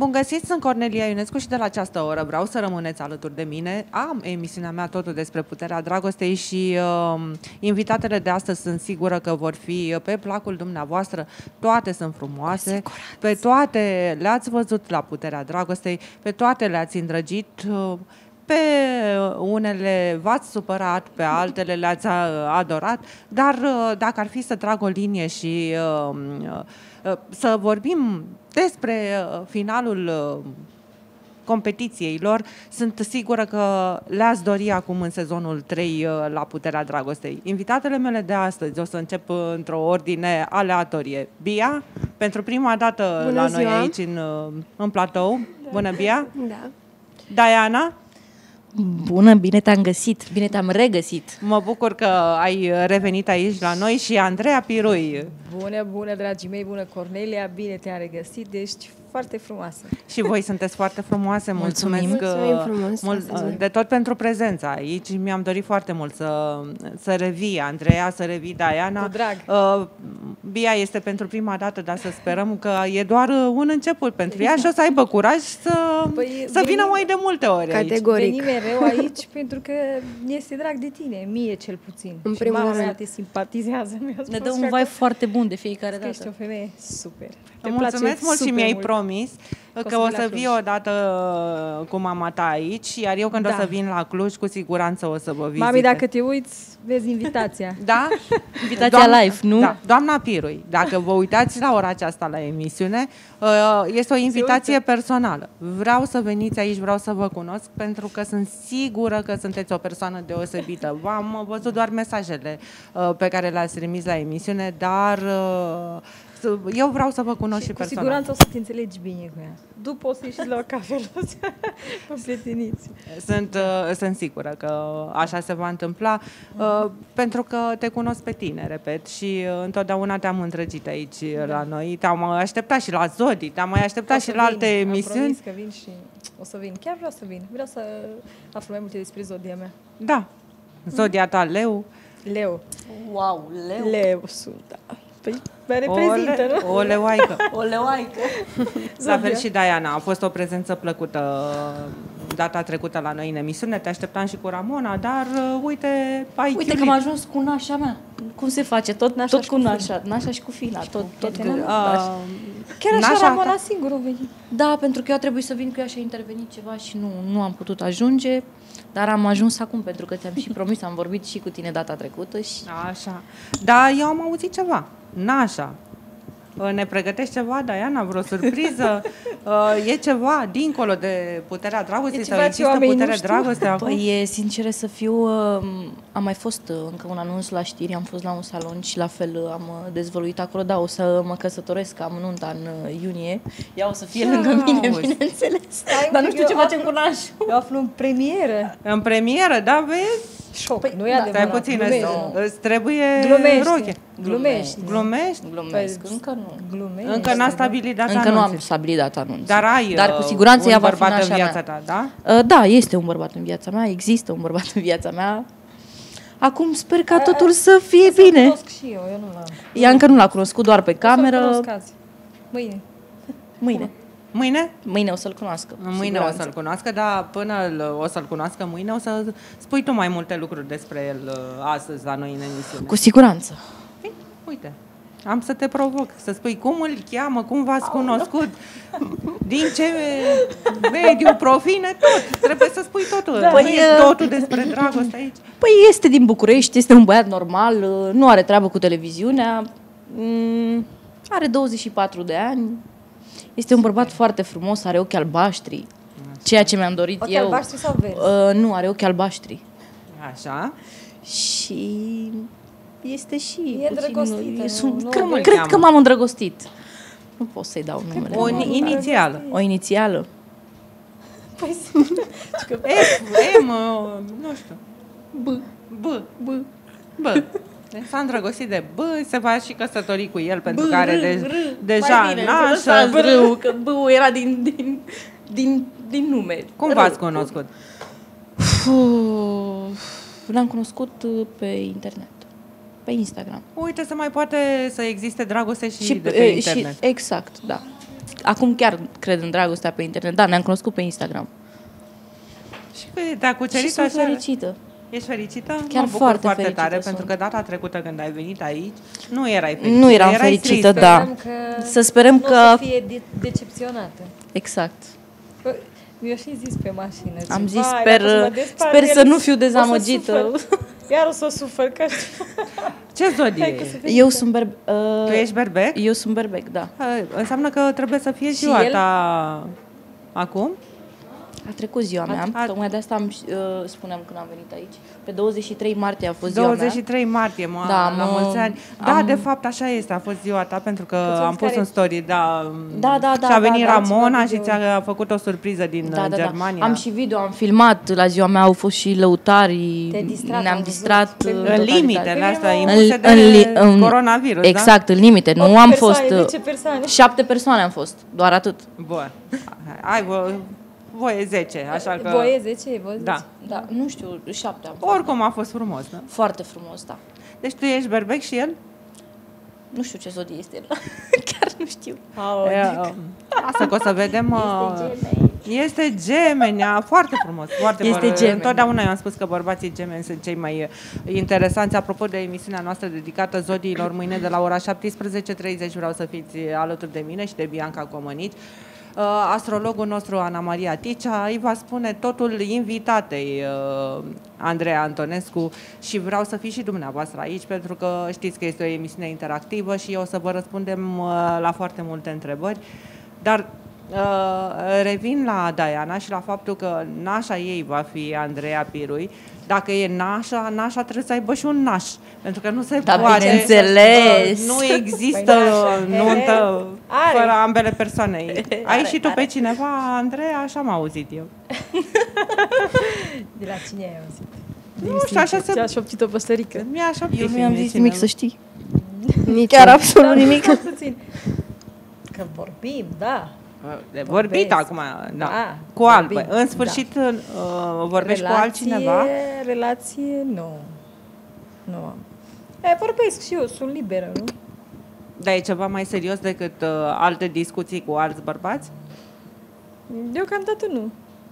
Bun găsit, sunt Cornelia Ionescu și de la această oră vreau să rămâneți alături de mine. Am emisiunea mea Totul despre puterea dragostei și invitatele de astăzi sunt sigură că vor fi pe placul dumneavoastră. Toate sunt frumoase, pe toate le-ați văzut la puterea dragostei, pe toate le-ați îndrăgit. Pe unele v-ați supărat, pe altele le-ați adorat, dar dacă ar fi să trag o linie și să vorbim despre finalul competiției lor, sunt sigură că le-ați dori acum în sezonul 3 la Puterea Dragostei. Invitatele mele de astăzi, o să încep într-o ordine aleatorie. Bia, pentru prima dată Bună la ziua. noi aici în platou. Da. Bună, Bia! Da. Diana? Bună, bine te-am găsit, bine te-am regăsit. Mă bucur că ai revenit aici la noi și Andreea Pirui. Bună, dragii mei, bună Cornelia, bine te-am regăsit, ești foarte frumoasă. Și voi sunteți foarte frumoase, mulțumesc Mulțumim frumos, de tot pentru prezența aici. Mi-am dorit foarte mult să revii Andreea, să revii Diana. Cu drag. Bia este pentru prima dată, dar să sperăm că e doar un început pentru ea și o să aibă curaj să vină mai de multe ori aici. Categoric. Veni mereu aici pentru că este drag de tine, mie cel puțin. În și primul mama rând. mea te simpatizează. Ne dă un vibe foarte bun de fiecare că ești dată. o femeie super. Îmi mulțumesc mult și mi-ai promis că o să vii odată cu mama ta aici, iar eu când o să vin la Cluj, cu siguranță o să vă vizite. Mami, dacă te uiți, vezi invitația. Da? Invitația live, nu? Da. Doamna Pirui, dacă vă uitați la ora aceasta la emisiune, este o invitație personală. Vreau să veniți aici, vreau să vă cunosc, pentru că sunt sigură că sunteți o persoană deosebită. V-am văzut doar mesajele pe care le-ați trimis la emisiune, dar eu vreau să vă cunosc și cu personal. siguranță o să te înțelegi bine cu ea. După o să ieșiți la o cafelă, împletiniți. Sunt sigură că așa se va întâmpla, pentru că te cunosc pe tine, repet, și întotdeauna te-am îndrăgit aici la noi. Te-am așteptat și la Zodi, te-am mai așteptat și la alte emisiuni. Am promis că vin și o să vin. Chiar vreau să vin. Vreau să aflu mai multe despre zodia mea. Da. Zodia ta, Leu. Leu. Wow, leu. Leu sunt, da. Păi mă reprezintă, nu? O leoaică. O leoaică. La fel și Diana. A fost o prezență plăcută data trecută la noi în emisiune. Te așteptam și cu Ramona, dar uite, ai Uite că am ajuns cu nașa mea. Cum se face? Tot cu nașa. Nașa și cu fina. Tot Chiar așa nașa Ramona ta? singur o veni. Da, pentru că eu a trebuit să vin cu ea și a intervenit ceva și nu am putut ajunge. Dar am ajuns acum, pentru că ți-am și promis, am vorbit și cu tine data trecută și... Așa. Da, eu am auzit ceva. Nașa. Ne pregătești ceva, Diana? Vreo surpriză? E ceva dincolo de Puterea Dragostei? Sau există Puterea Dragostei acum? Păi, sincer să fiu, am mai fost încă un anunț la știri, am fost la un salon și la fel am dezvăluit acolo, da, o să mă căsătoresc, am nunta în iunie, ea o să fie lângă mine, bineînțeles, dar nu știu ce facem cu nașul. Eu aflu în premieră. În premieră, da, vezi? Șoc, Păi, nu e da. adevărat. Stai puțin, Glumești. îți trebuie roche. Glumești. Glumești? Glumesc, încă nu. Glumești. Încă n-a stabilit data Încă nu am anunții. stabilit data anunțului. Dar cu siguranță un ea va fi bărbat în nașa viața mea. ta, da? Da, este un bărbat în viața mea, există un bărbat în viața mea. Acum sper ca totul să fie Să bine. cunosc și eu nu l-am. Ea încă nu l-a cunoscut, doar pe Să-l cameră. cunosc azi. Mâine. Mâine. Mâine? Mâine o să-l cunoască. Mâine siguranță. o să-l cunoască, dar până o să-l cunoască mâine o să spui tu mai multe lucruri despre el astăzi la noi în emisiune. Cu siguranță. Ei, uite, am să te provoc, să spui cum îl cheamă, cum v-ați cunoscut, din ce mediu provine, tot. Trebuie să spui totul. Da. Păi, Păi, totul despre dragoste aici. Păi este din București, este un băiat normal, nu are treabă cu televiziunea, are 24 de ani, este un bărbat foarte frumos, are ochi albaștri, ceea ce mi-am dorit Ochi eu. albaștri sau verzi? Nu, are ochi albaștri. Așa. Și este și E îndrăgostită, nu cred că m-am îndrăgostit. Nu pot să-i dau numele. O inițială. O inițială. Păi, M, nu știu. B. S-a îndrăgostit de B, se va și căsători cu el pentru că are deja nașă. Că B-ul era din nume. Cum v-ați cunoscut? L-am cunoscut pe internet, pe Instagram. Uite, se mai poate să existe dragoste și de pe internet. Exact, da. acum chiar cred în dragostea pe internet. Da, ne-am cunoscut pe Instagram. Și că te-a cucerit Și sunt așa? fericită. Ești fericită? Chiar Mă bucur foarte foarte fericită tare, sunt. pentru că data trecută când ai venit aici, nu erai fericită. Nu eram erai fericită, tristă. da. Să sperăm nu că... o să fie decepționată. Exact. Bă, mi-a și zis pe mașină Am ceva, zis, dacă sper, o să mă despart sper de să el, nu fiu o să dezamăgită. sufăr. Iar o să sufăr, că Ce zodie Hai că e? să fie Eu mică. sunt Tu ești berbec? Eu sunt berbec, da. Înseamnă că trebuie să fie Și ziua el? ta acum? A trecut ziua mea, A- tocmai de asta spuneam când am venit aici. Pe 23 martie a fost ziua mea. 23 martie, Da, la mulți ani. Da, am- de fapt, așa este, a fost ziua ta, pentru că Că am pus care- un story, da. Da, și a venit da, Ramona ceva și video. ți-a făcut o surpriză din Germania. Am și video, am filmat, la ziua mea au fost și lăutarii, Te-ai distrat, am ne-am văzut. distrat. În în În totalitate. limitele astea În- impuse de coronavirus, Exact, în limite, nu 8 am persoane, fost... 10 persoane. 7 persoane am fost, doar atât. da? Bun. Ai voie 10, așa că... Voie 10, voie 10. Da. Da, nu știu, 7 am fost. Oricum a fost frumos, nu? Foarte frumos, da. Deci tu ești berbec și el? Nu știu ce zodie este el. Chiar nu știu. Asta că o să vedem... Este Gemenea, foarte frumos, foarte Este frumos. Gemeni. Întotdeauna eu am spus că bărbații gemeni sunt cei mai interesanți. Apropo de emisiunea noastră dedicată zodiilor, mâine de la ora 17:30 vreau să fiți alături de mine și de Bianca Comănici. Astrologul nostru, Ana Maria Ticea, îi va spune totul invitatei Andreea Antonescu și vreau să fiți și dumneavoastră aici, pentru că știți că este o emisiune interactivă și o să vă răspundem la foarte multe întrebări. Dar revin la Diana și la faptul că nașa ei va fi Andreea Pirui. Dacă e nașa trebuie să aibă și un naș, pentru că nu se Da, poate. bineînțeles. Nu există Păi nașa. nuntă Are. fără ambele persoane. Ai Are, și tu pe are. cineva, Andreea? Așa am auzit eu. De la cine ai auzit? Nu știu, așa se... Ce-a șoptit o păsărică. Mi-a șoptit Eu nu și mi-am mie zis cineva. nimic, să știi. Nici Chiar eu. absolut Da, nimic. stai puțin. Că vorbim, da. De vorbit Vorbesc. acum, da. Da, Cu alt. vorbim, În sfârșit vorbești cu altcineva? Relație, nu. Nu am. Vorbesc și eu, sunt liberă, nu? Dar e ceva mai serios decât alte discuții cu alți bărbați? Deocamdată nu.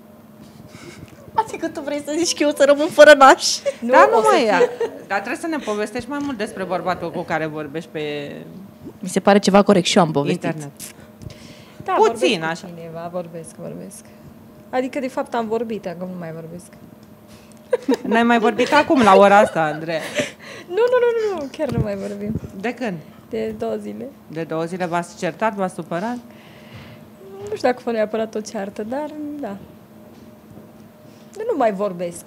Adică tu vrei să zici că eu să rămân fără naș. Nu, Da, nu o să mai fie- e. Dar trebuie să ne povestești mai mult despre bărbatul cu care vorbești pe Mi se pare ceva corect și eu am povestit. internet. Da, Puțin, vorbesc cu așa. cineva, vorbesc. Adică, de fapt, am vorbit, acum nu mai vorbesc. N-ai mai vorbit acum, la ora asta, Andreea. Nu, chiar nu mai vorbim. De când? De 2 zile. De 2 zile v-ați certat, v-ați supărat? Nu știu dacă fă neapărat o ceartă, dar da. Dar nu mai vorbesc.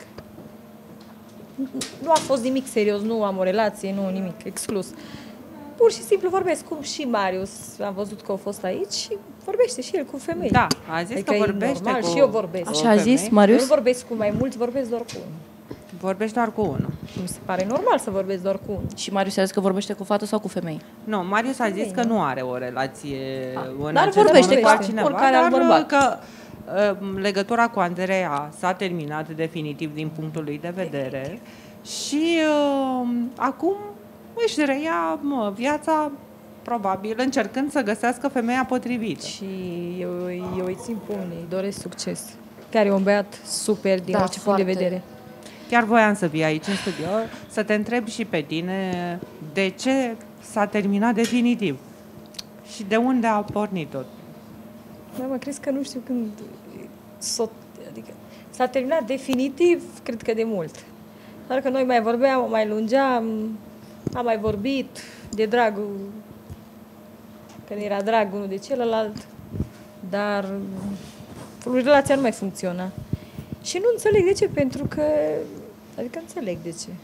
Nu a fost nimic serios, nu am o relație, nu nimic, exclus. Pur și simplu vorbesc, cum și Marius, am văzut că a fost aici și vorbește și el cu femei. Da, a zis Adică că e vorbește normal, cu și eu vorbesc. cu Așa a zis femei. Eu Marius? nu vorbesc cu mai mulți, vorbesc doar cu unul. Vorbești doar cu unul. Mi se pare normal să vorbesc doar cu unul. Și Marius a zis că vorbește cu fată sau cu femei? Nu, Marius a zis că nu are o relație în Dar acest vorbește moment cu altcineva, oricare alt dar bărbat. că legătura cu Andreea s-a terminat definitiv din punctul lui de vedere și acum își reia viața probabil încercând să găsească femeia potrivită. Și eu îi țin pumnii, îi doresc succes. Chiar e un băiat super din Da, orice punct de foarte. vedere. Chiar voiam să vii aici în studio să te întreb și pe tine de ce s-a terminat definitiv și de unde a pornit tot. Da, mă, crezi că nu știu când adică s-a terminat definitiv, cred că de mult. Doar că noi mai vorbeam, mai lungeam, am mai vorbit de dragul, că ne era drag unul de celălalt, dar relația nu mai funcționa. Și nu înțeleg de ce, pentru că, adică înțeleg de ce.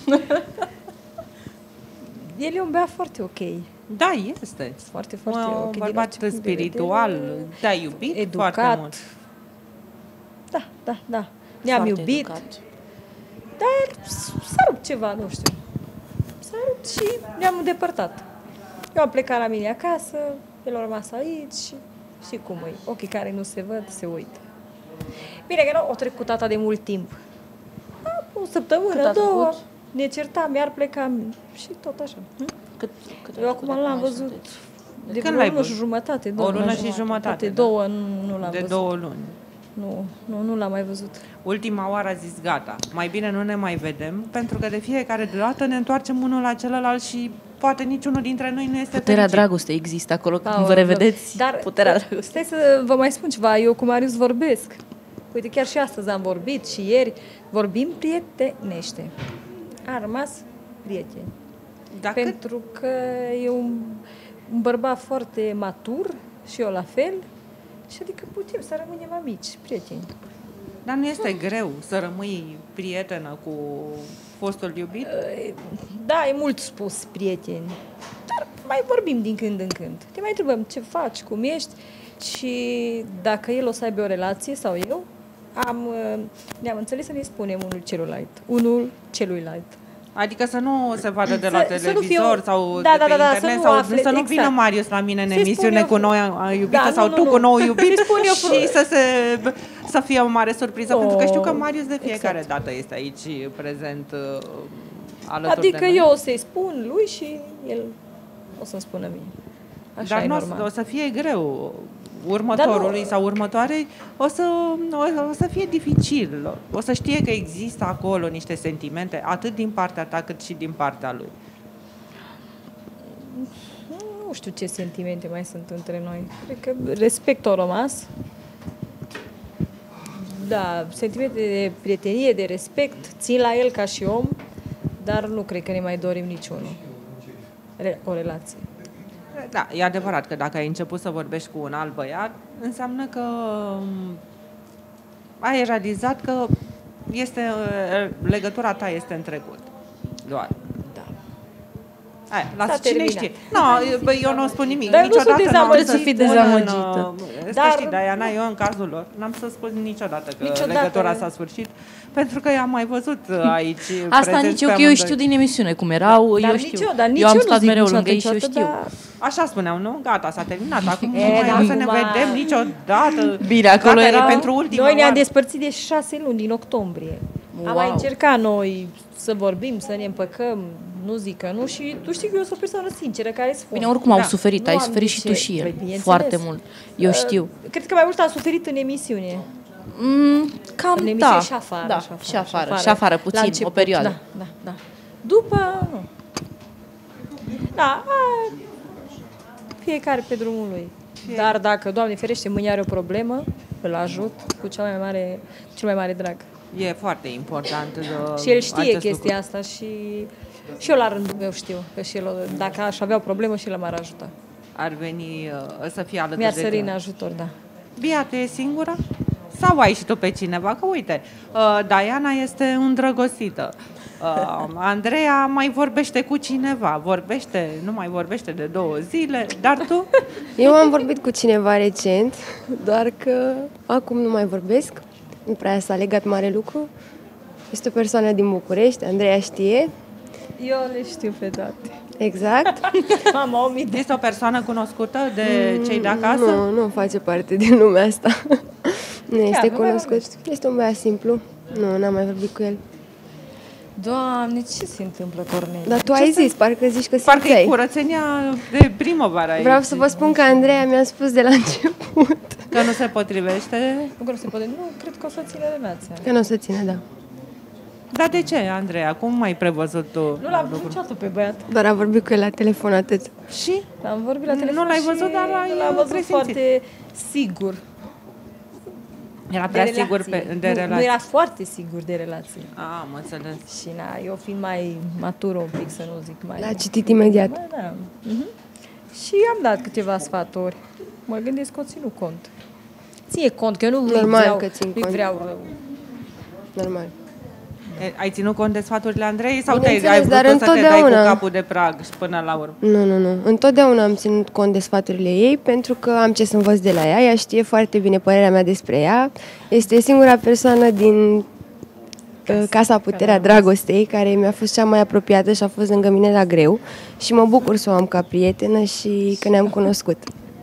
El e un băiat foarte ok. Da, este. Foarte, foarte ok. Un din bărbat orice punct de spiritual, vedere. te-ai iubit foarte Educat. mult. Da. Ne-am Foarte iubit, educat. dar s-a rupt ceva, nu știu. S-a rupt și ne-am îndepărtat. Eu am plecat la mine acasă, el a rămas aici și știi cum e. Ochii care nu se văd, se uită. Bine că nu o trecut atât de mult timp. O Cât săptămână, a două, trecut? ne certam, iar plecam și tot așa. Cât Eu acum de l-am mai văzut sunteți? De Când vreo l-ai lună și văzut? jumătate. O lună și jumătate, De da. 2 nu l-am De văzut. 2 luni. Nu l-am mai văzut. Ultima oară a zis gata, mai bine nu ne mai vedem, pentru că de fiecare dată ne întoarcem unul la celălalt și poate niciunul dintre noi nu este Puterea fericit. dragostei există acolo când vă Aoleu. revedeți. Dar Puterea dragostei. stai să vă mai spun ceva. Eu cu Marius vorbesc. Uite, chiar și astăzi am vorbit și ieri. Vorbim prietenește. A rămas prieteni. Dacă Pentru că e un bărbat foarte matur și eu la fel. Și adică putem să rămânem amici, prieteni. Dar nu este greu să rămâi prietenă cu fostul iubit? Da, e mult spus, prieteni. Dar mai vorbim din când în când. Te mai întrebăm ce faci, cum ești și dacă el o să aibă o relație sau eu, ne-am înțeles să ne spunem unul celuilalt. Adică să nu se vadă de la Să nu televizor fiu- sau Da, de da, pe da, da, internet să nu sau afle, să nu exact. vină Marius la mine în Să-i spun emisiune eu- cu noua iubită Da, sau nu, tu nu, cu nu. nou iubit Să-i spun eu și să fie o mare surpriză, pentru că știu că Marius de fiecare exact. dată este aici prezent alături Adică de noi. eu o să-i spun lui și el o să-mi spună mie. Așa Dar e nu normal. o să fie greu următorului sau următoarei, o să fie dificil. O să știe că există acolo niște sentimente, atât din partea ta cât și din partea lui. Nu știu ce sentimente mai sunt între noi. Cred că respectul a rămas. Da, sentimente de prietenie, de respect, țin la el ca și om, dar nu cred că ne mai dorim niciunul. O relație. Da, e adevărat că dacă ai început să vorbești cu un alt băiat, înseamnă că ai realizat că legătura ta este în trecut. Doar. Da. Lasă, S-a cine terminat. știe? Eu nu spun nimic. Dar nu sunt Niciodată n-am dezamăgită. să Să fii spun dezamăgită. Să Dar- știi, Diana, eu în cazul lor n-am să spun niciodată că Niciodată. legătura s-a sfârșit, pentru că i-am mai văzut aici Asta prezenți nici pe eu, că eu amândoi. știu din emisiune cum erau, Dar eu nici știu. eu, dar nici Eu am nu stat zic mereu niciodată, lângă ei și eu niciodată, știu. dar- Așa spuneau, nu? Gata, s-a terminat. Acum nu E, mai dar o să ne acum- vedem niciodată. Bine, acolo Gata, era- e pentru ultima Noi ne-am oară. despărțit de 6 luni, din octombrie. Wow. Am mai încercat noi să vorbim, să ne împăcăm, nu zic că nu, și tu știi că eu sunt o persoană sinceră care spun. Bine, oricum au Da. suferit, Nu ai am suferit de și ce. tu și el. Păi, bineînțeles. Foarte mult. Eu știu. Cred că mai mult am suferit în emisiune. Cam În emisiune da. și afară. Da, și afară, La puțin, o început, perioadă. Da. După, nu. Da, fiecare pe drumul lui. Dar dacă, Doamne ferește, mâine are o problemă, îl ajut cu cel mai mare drag. E foarte important. Și el știe acest chestia asta și eu la rândul meu știu că și el, dacă aș avea o problemă, și el m-ar ajuta. Ar veni să fie alături Mi-ar de sări în tine. ajutor, da. Bia, tu e singură? Sau ai și tu pe cineva? Că uite, Diana este îndrăgostită. Andreea mai vorbește cu cineva. Nu mai vorbește de 2 zile, dar tu? Eu am vorbit cu cineva recent, doar că acum nu mai vorbesc. Nu prea s-a legat mare lucru. Este o persoană din București, Andreea știe. Eu le știu pe toate. Exact. Am 1000 de... Este o persoană cunoscută de cei de acasă? Nu face parte din lumea asta. Nu este nu mai cunoscut. vorbești. Este un băiat simplu. Nu, n-am mai vorbit cu el. Doamne, ce se întâmplă, Cornelia? Dar tu ai zis, parcă zici că Parcă e simțeai. curățenia de primăvară aici. Vreau să vă spun că Andreea mi-a spus de la început Că nu se potrivește. Nu cred, nu, cred că o să țină relația. că nu o să țină, da. Dar de ce, Andreea? Cum ai prevăzut tu? Nu l-am văzut niciodată pe băiat. Doar a vorbit cu el la telefon, atât. Și? L-am vorbit la telefon. Nu l-ai și văzut, dar ai l-am văzut presimțit. foarte sigur. Era prea de sigur relație. de Nu relație. era foarte sigur de relație. Am înțeles. Și eu fiind mai matură un pic, să nu zic mai... L-a citit imediat. Da. Și am dat câteva sfaturi. Mă gândesc că o ținu cont. Ție cont, că eu nu Normal vreau, că țin nu cont. vreau rău. Normal. Ai ținut cont de sfaturile Andrei sau ai Bineînțeles, vrut dar să te dai cu întotdeauna. capul de prag și până la urmă? Nu. Întotdeauna am ținut cont de sfaturile ei pentru că am ce să învăț de la ea. Ea știe foarte bine părerea mea despre ea. Este singura persoană din Casa Puterea Dragostei care mi-a fost cea mai apropiată și a fost lângă mine la greu. Și mă bucur să o am ca prietenă și că ne-am cunoscut.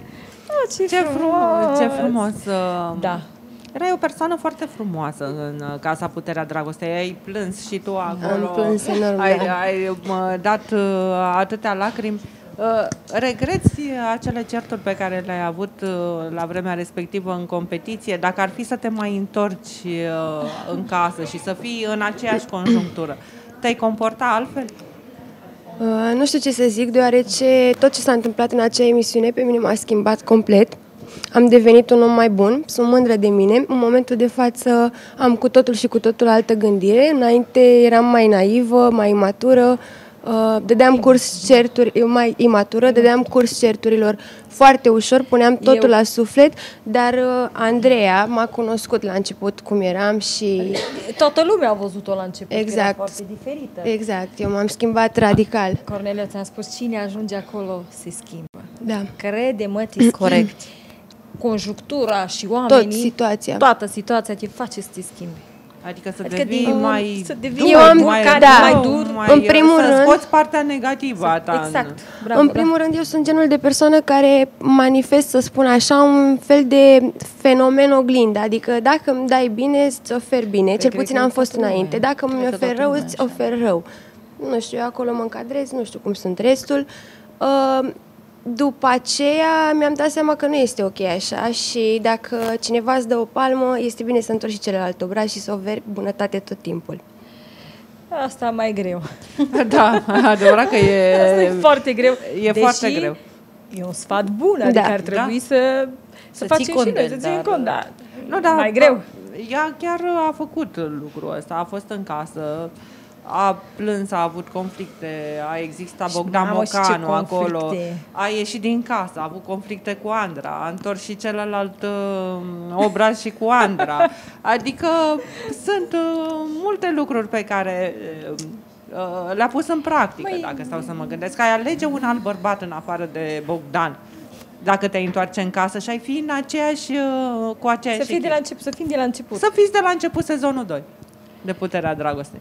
Ce frumos. Da. Erai o persoană foarte frumoasă în Casa Puterea Dragostei. Ai plâns și tu acolo. Am plâns enorm, Ai da. dat atâtea lacrimi. Regreți acele certuri pe care le-ai avut la vremea respectivă în competiție? Dacă ar fi să te mai întorci în casă și să fii în aceeași conjunctură, te-ai comporta altfel? Nu știu ce să zic, deoarece tot ce s-a întâmplat în acea emisiune pe mine m-a schimbat complet. Am devenit un om mai bun, sunt mândră de mine. În momentul de față am cu totul și cu totul altă gândire. Înainte eram mai naivă, mai imatură, dădeam curs mai imatură, dădeam curs certurilor foarte ușor, puneam totul la suflet, dar Andreea m-a cunoscut la început cum eram și... Toată lumea a văzut-o la început, exact, era foarte diferită. Exact, eu m-am schimbat radical. Cornelia, ți-am spus, cine ajunge acolo se schimbă. Da. Crede-mă, corect. Conjunctura și oamenii, toată situația te face să te schimbi. Adică să devii mai dur, în primul rând, să scoți partea negativă a ta. Exact. Bravo, în primul rând, eu sunt genul de persoană care manifest, să spun așa, un fel de fenomen oglindă. Adică dacă îmi dai bine, îți ofer bine. Cel puțin am fost înainte. Dacă mi ofer rău, îți ofer rău. Nu știu, eu acolo mă încadrez, nu știu cum sunt restul. După aceea mi-am dat seama că nu este ok așa și dacă cineva îți dă o palmă, este bine să întorci și celălalt obraz și să oferi bunătate tot timpul. Asta mai greu. Da, adevărat că Asta e foarte greu. Foarte greu. E un sfat bun, adică ar trebui să facem și noi, să ținem cont, dar mai greu. Ea chiar a făcut lucrul ăsta, a fost în casă, a plâns, a avut conflicte, a existat Bogdan Mocanu acolo, a ieșit din casă, a avut conflicte cu Andra, a întors și celălalt obraz și cu Andra. Adică sunt multe lucruri pe care le-a pus în practică, dacă stau să mă gândesc. Ai alege un alt bărbat în afară de Bogdan, dacă te întoarce în casă și ai fi în aceeași, cu aceeași să fim de la început. Să fiți de la început sezonul 2 de Puterea Dragostei.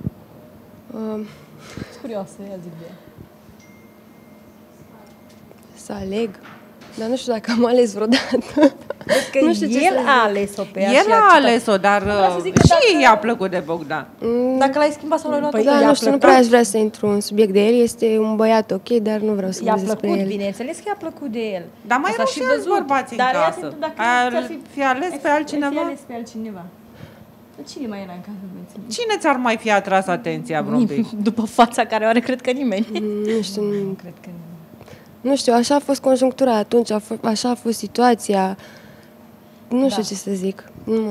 Curioasă, ia zic de ea. Să aleg. Dar nu știu dacă am ales vreodată. Că nu știu el a ales-o pe ea. El a ales-o, dar și i-a plăcut de Bogdan. Dacă l-ai schimbat sau l-ai luat? Da, nu știu, nu prea aș vrea să intru în subiect de el. Este un băiat ok, dar nu vreau să vorbesc despre el. I-a plăcut, bineînțeles că i-a plăcut de el. Dar mai erau și alți bărbați în casă. Fi ales pe altcineva? Fi ales pe altcineva. Cine mai era în casă? Cine ți-ar mai fi atras atenția vreun pic? După fața care o are, cred că nimeni. Nu știu, nu cred că nimeni. Nu știu, așa a fost conjunctura atunci, așa a fost situația. Nu știu ce să zic.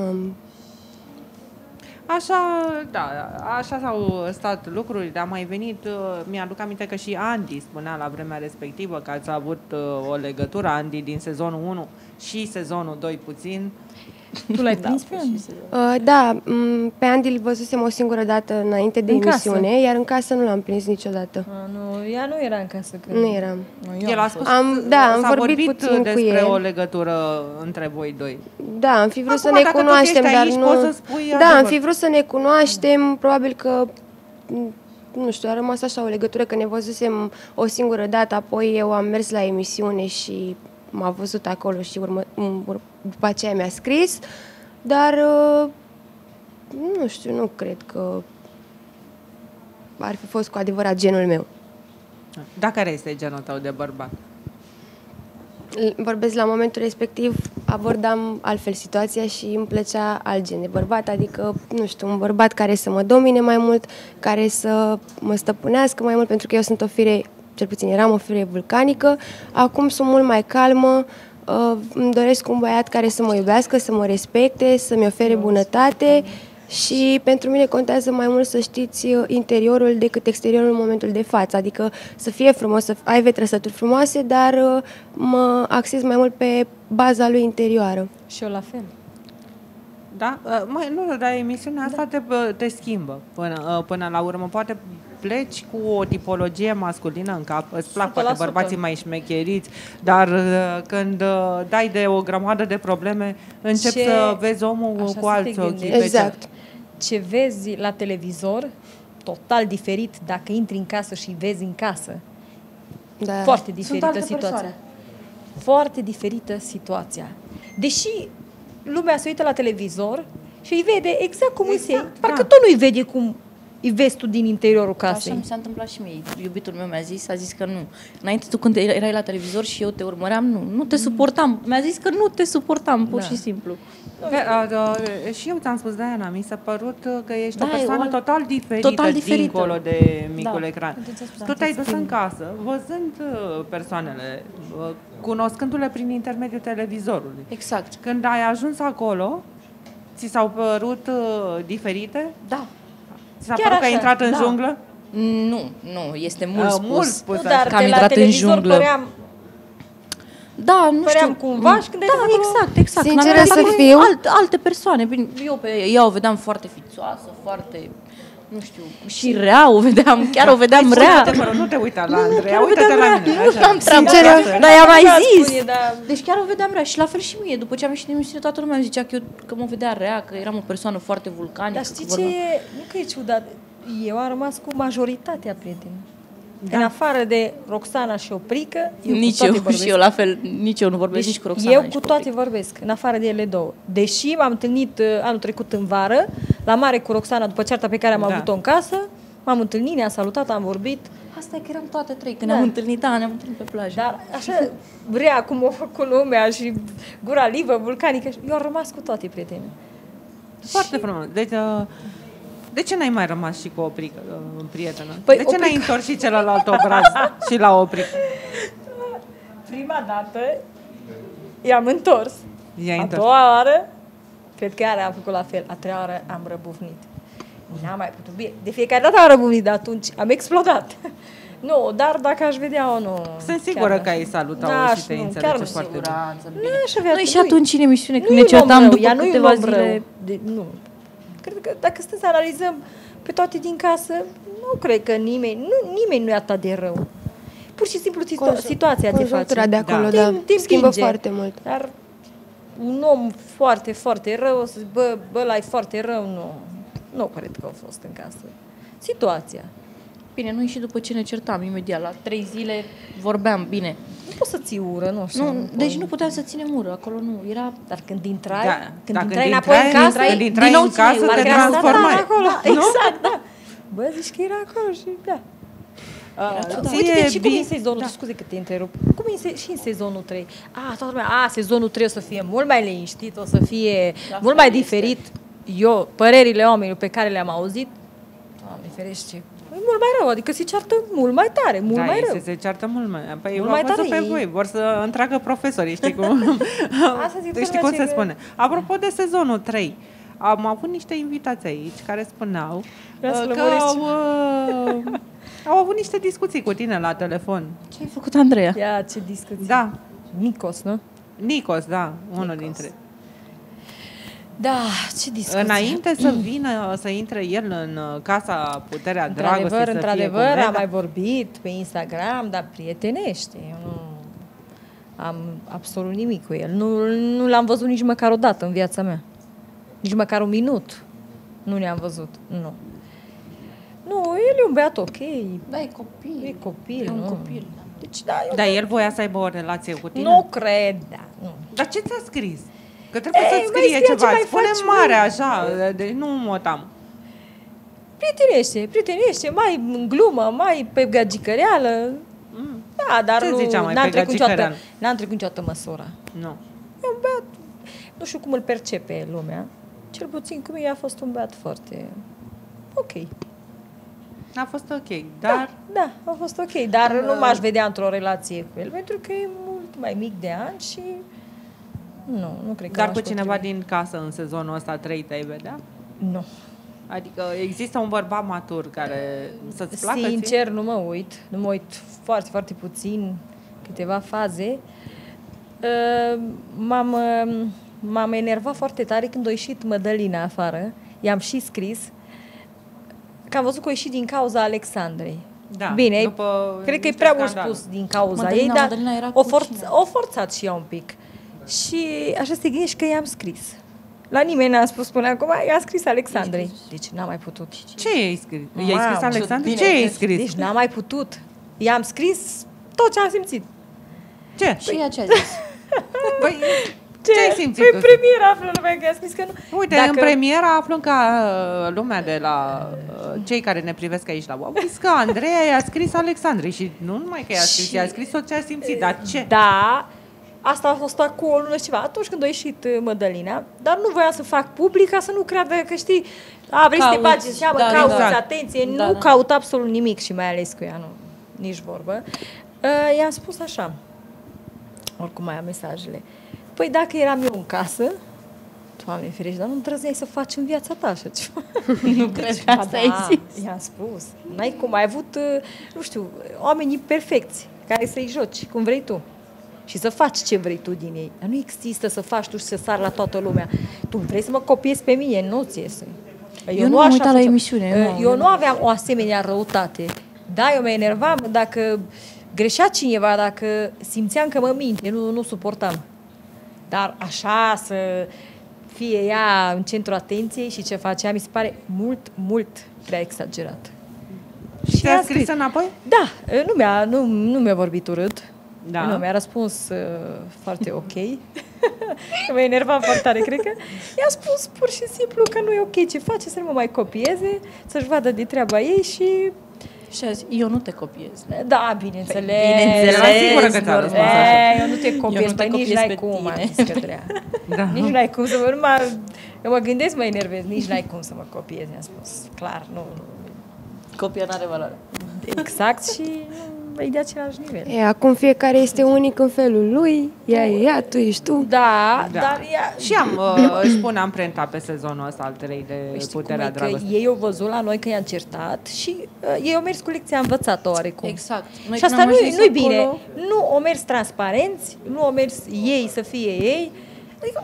Așa s-au stat lucrurile, dar a mai venit, mi-aduc aminte că și Andy spunea la vremea respectivă că ați avut o legătură, Andy din sezonul 1 și sezonul 2 puțin. Tu l-ai prins pe Andy? Da, pe Andy îl văzusem o singură dată înainte de emisiune, iar în casă nu l-am prins niciodată. Ea nu era în casă. Nu eram. El a spus, am vorbit puțin despre cu el. o legătură între voi doi. Da, am fi vrut să ne cunoaștem, dar aici, nu... Da, am fi vrut să ne cunoaștem, probabil că... Nu știu, a rămas așa o legătură că ne văzusem o singură dată, apoi eu am mers la emisiune și m-a văzut acolo și după aceea mi-a scris, dar nu știu, nu cred că ar fi fost cu adevărat genul meu. Dar care este genul tău de bărbat? Vorbesc la momentul respectiv, abordam altfel situația și îmi plăcea alt gen de bărbat, adică, nu știu, un bărbat care să mă domine mai mult, care să mă stăpânească mai mult, pentru că eu sunt o fire, cel puțin eram o fire vulcanică, acum sunt mult mai calmă, îmi doresc un băiat care să mă iubească, să mă respecte, să-mi ofere bunătate și pentru mine contează mai mult să știți interiorul decât exteriorul în momentul de față, adică să fie frumos, să aibă trăsături frumoase, dar mă axez mai mult pe baza lui interioară. Și eu la fel. Da? Dar emisiunea asta te schimbă până la urmă. Poate pleci cu o tipologie masculină în cap, îți plac poate bărbații mai șmecheriți, dar când dai de o grămadă de probleme, începi să vezi omul cu alți ochi. Exact. Ce vezi la televizor, total diferit dacă intri în casă și vezi în casă. Da. Foarte diferită situația. Foarte diferită situația. Deși lumea se uită la televizor și îi vede exact cum îi se... Parcă tot nu îi vede cum îi vezi tu din interiorul Așa casei. mi s-a întâmplat și mie. Iubitul meu a zis că nu. Înainte tu când erai la televizor și eu te urmăream, nu te suportam. Mi-a zis că nu te suportam, pur și simplu. Și eu ți-am spus, Diana, mi s-a părut că ești Da, o persoană total diferită dincolo de micul ecran. Tu te-ai dus în casă, văzând persoanele, cunoscându-le prin intermediul televizorului. Exact. Când ai ajuns acolo, ți s-au părut diferite? Da. Ți s-a Chiar părut că ai așa, intrat în da. junglă? Nu, este mult spus. Mult spus Nu, așa. dar Că am de la intrat în televizor junglă. păream, Da, nu păream știu. cumva și când ai Da, acolo- exact. Sinceră Când am să venit fiu- alte persoane. Bine, eu pe ea o vedeam foarte fițoasă, foarte, nu știu, și rea o vedeam, chiar o vedeam rea. Adevărul, nu te uita la Andreea, chiar o uite-te vedeam la rea. mine. Nu așa. am treabă. Sinceră, Dar i-am mai Da, zis. spune, da. Deci chiar o vedeam rea și la fel și mie. După ce am ieșit din emisiune, toată lumea îmi zicea că mă vedea rea, că eram o persoană foarte vulcanică. Dar știi că ce vorbeam- e? Nu că e ciudat. Eu am rămas cu majoritatea prieteni. În afară de Roxana și Oprică, eu Nici cu toate eu, vorbesc. și eu la fel, nici eu nu vorbesc Deci nici cu Roxana, eu nici cu cu toate Pic. vorbesc, în afară de ele două. Deși m-am întâlnit anul trecut în vară, la mare cu Roxana, după cearta pe care am avut-o în casă, m-am întâlnit, ne-am salutat, am vorbit. Asta e că eram toate trei, când Da. ne-am întâlnit, ne-am întâlnit pe plajă. Dar așa vrea cum o făcut lumea și gura livă, vulcanică. Eu am rămas cu toate prietenii. Foarte frumos. Deci, de ce n-ai mai rămas și cu Oprică, prietenă? Păi, De ce n-ai Oprică- întors și celălalt obraz și la Oprică? Prima dată i-am întors. I-ai A întors. doua oară, cred că iară am făcut la fel. A treia oară am răbufnit. N-am mai putut. Bine, de fiecare dată am răbufnit, dar atunci am explodat. Nu, dar dacă aș vedea-o, nu. Sunt sigură că ai salutat-o Da, și te nu, înțelege chiar nu foarte bine. Nu aș avea. Noi și nu-i- atunci în emisiune, când nu-i ne un om certam rău, după ea nu-i un câteva om rău. zile... Nu. Cred că dacă stăm să analizăm pe toate din casă, nu cred că nimeni nu e atât de rău. Pur și simplu situația te Conjunctura face. de acolo, Da. da. Te Schimbă împinge. foarte mult. Dar un om foarte, foarte rău, o să zic, bă, ăla e foarte rău, nu cred că a fost în casă. Situația. Bine, noi și după ce ne certam, imediat, la 3 zile vorbeam, bine. Nu poți să ții ură, nu știu. Deci nu puteam să ținem ură, acolo nu, era... Dar când intrai, Da, când dacă intrai înapoi în casă, când intrai din nou în casă, țineai, te parcă era transformai. acolo. Nu? Exact, da. Bă, zici că era acolo și da. Uite, și cum e în sezonul, scuze că te întrerup, cum e și în sezonul 3? Toată lumea, sezonul 3 o să fie mult mai liniștit, o să fie mult mai diferit. Eu, părerile oamenilor pe care le-am auzit, Doamne ferește, e mult mai rău, adică se ceartă mult mai tare, mult mai rău. Se ceartă mult mai. Păi Mult v-am mai văzut tare, pe voi, vor să întreagă profesorii, știi cum? Asta zic, Tu știi tocmai cum ce se că- spune. Apropo de sezonul 3, am avut niște invitați aici care spuneau Vreau să că lămurești. au avut niște discuții cu tine la telefon. Ce ai făcut, Andreea? Ia, ce discuții. Da, Nicos, nu? Nicos, da, unul dintre. Da, ce discuții. Înainte să vină, să intre el în casa Puterea Dragostei, Într-adevăr, să fie am mai vorbit pe Instagram, dar prietenește. Eu nu am absolut nimic cu el. Nu l-am văzut nici măcar o dată în viața mea. Nici măcar un minut. Nu ne-am văzut. Nu. Nu, el e un băiat ok. Da, e copil. E copil, E un nu. copil. Deci, da, eu Dar el voia să aibă o relație cu tine? nu cred, da. Nu. Dar ce ți-a scris? Că trebuie să-ți mai scrie scrie ce ceva. mai Spune faci, mare mă. așa, deci nu motam. Prietenește, mai în glumă, mai pe gagicăreală. Da, dar Ce nu, zicea mai n-am pe trecut niciodată, gagicăreală? n-am trecut niciodată măsura. Nu. E un băiat, nu știu cum îl percepe lumea, cel puțin cu mine a fost un băiat foarte ok. A fost ok, dar Da, a fost ok, dar nu m-aș vedea într-o relație cu el, pentru că e mult mai mic de ani și nu cred că dar m-aș cu cineva potrivi. din casă în sezonul ăsta 3 te-ai vedea? Nu. Adică există un bărbat matur care să-ți placă ție? Sincer, nu mă uit foarte, foarte puțin, câteva faze. M-am enervat foarte tare când a ieșit Mădălina afară, i-am și scris, că am văzut că a ieșit din cauza Alexandrei. Da, Bine, după cred că e niște prea mult scandaluri. spus din cauza Mădălina- ei, dar Mădălina era o cu cine? forțat și ea un pic. Și așa să te gândești că i-am scris. La nimeni n-am spus până acum, i-a scris Alexandrei. Deci n-am mai putut. Ce i-ai scris? I-ai Mamă, scris Alexandru? bine Ce i-ai ai scris? Deci n-am mai putut. I-am scris tot ce am simțit. Ce? Și ea ce a zis? Păi, Ce ai simțit? Păi premiera află lumea că a scris că nu. Uite, în premiera aflăm ca lumea de la cei care ne privesc aici la Wow, că Andreea i-a scris Alexandrei și nu numai că i-a scris, i-a scris tot ce a simțit, dar ce? Da, asta a fost cu o lună și ceva, atunci când a ieșit Mădălina, dar nu voiam să fac public ca să nu creadă că știi, vrei să te bagi în seamă, cauți atenție, nu caut absolut nimic și mai ales cu ea, nu, nici vorbă. I-am spus așa, oricum mai am mesajele, păi dacă eram eu în casă, Doamne ferește, dar nu îndrăzneai să faci în viața ta așa ceva. Nu crezi că asta există? I-am spus. N-ai cum, ai avut, nu știu, oamenii perfecți care să-i joci cum vrei tu. Și să faci ce vrei tu din ei. Dar nu există să faci tu și să sari la toată lumea. Tu vrei să mă copiezi pe mine, nu-ți iese. Eu nu am uitat la emisiune. Eu nu aveam o asemenea răutate. Da, eu mă enervam dacă greșea cineva, dacă simțeam că mă minte, nu suportam. Dar așa să fie ea în centrul atenției și ce facea, mi se pare mult prea exagerat. Și te-a scris înapoi? Da, nu mi-a vorbit urât. Da. Nu, mi-a răspuns foarte ok. Mă enerva foarte tare, cred că. I-a spus pur și simplu că nu e ok ce face, să nu mă mai copieze, să-și vadă de treaba ei și... Și a zis, eu nu te copiez. Da, bineînțeles. Sigură că ți-a răspuns așa. Eu nu te copiez, te nici n-ai cum, am zis Cătrea. Nici n-ai cum să eu mă gândesc, mă enervez, nici n-ai cum să mă copiez, mi-a spus. Clar, nu. Copia n-are valoare. Exact și e de același nivel. Acum fiecare este unic în felul lui, ea, tu ești tu. Da. Dar ea... Și își pune amprenta pe sezonul ăsta al 3 de Puterea Dragostei. Ei au văzut la noi că i-am certat și ei au mers cu lecția învățată oarecum. Exact. Noi și asta nu-i bine. Nu au mers transparenți, nu au mers ei să fie ei. Adică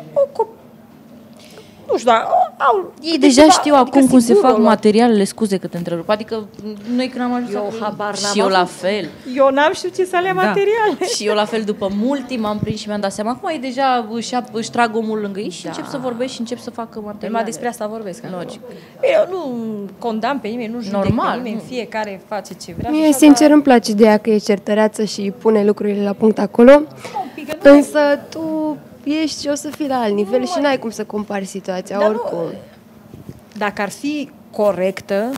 nu știu, dar ei deja știu acum cum se fac materialele, scuze că te întrerup. Adică noi când am ajuns și eu la fel. Eu n-am știut ce să alea materiale. Și eu la fel, după mult timp am prins și mi-am dat seama. Acum ei deja își trag omul lângă ei și încep să vorbesc și încep să facă materiale. Numai despre asta vorbesc. Logic. Eu nu condamn pe nimeni, nu judec pe nimeni, fiecare face ce vrea. Mie, sincer, îmi place de ea că e certăreață și pune lucrurile la punct acolo. Însă tu ești și o să fii la alt nivel și n-ai cum să compari situația, oricum. Dacă ar fi corectă,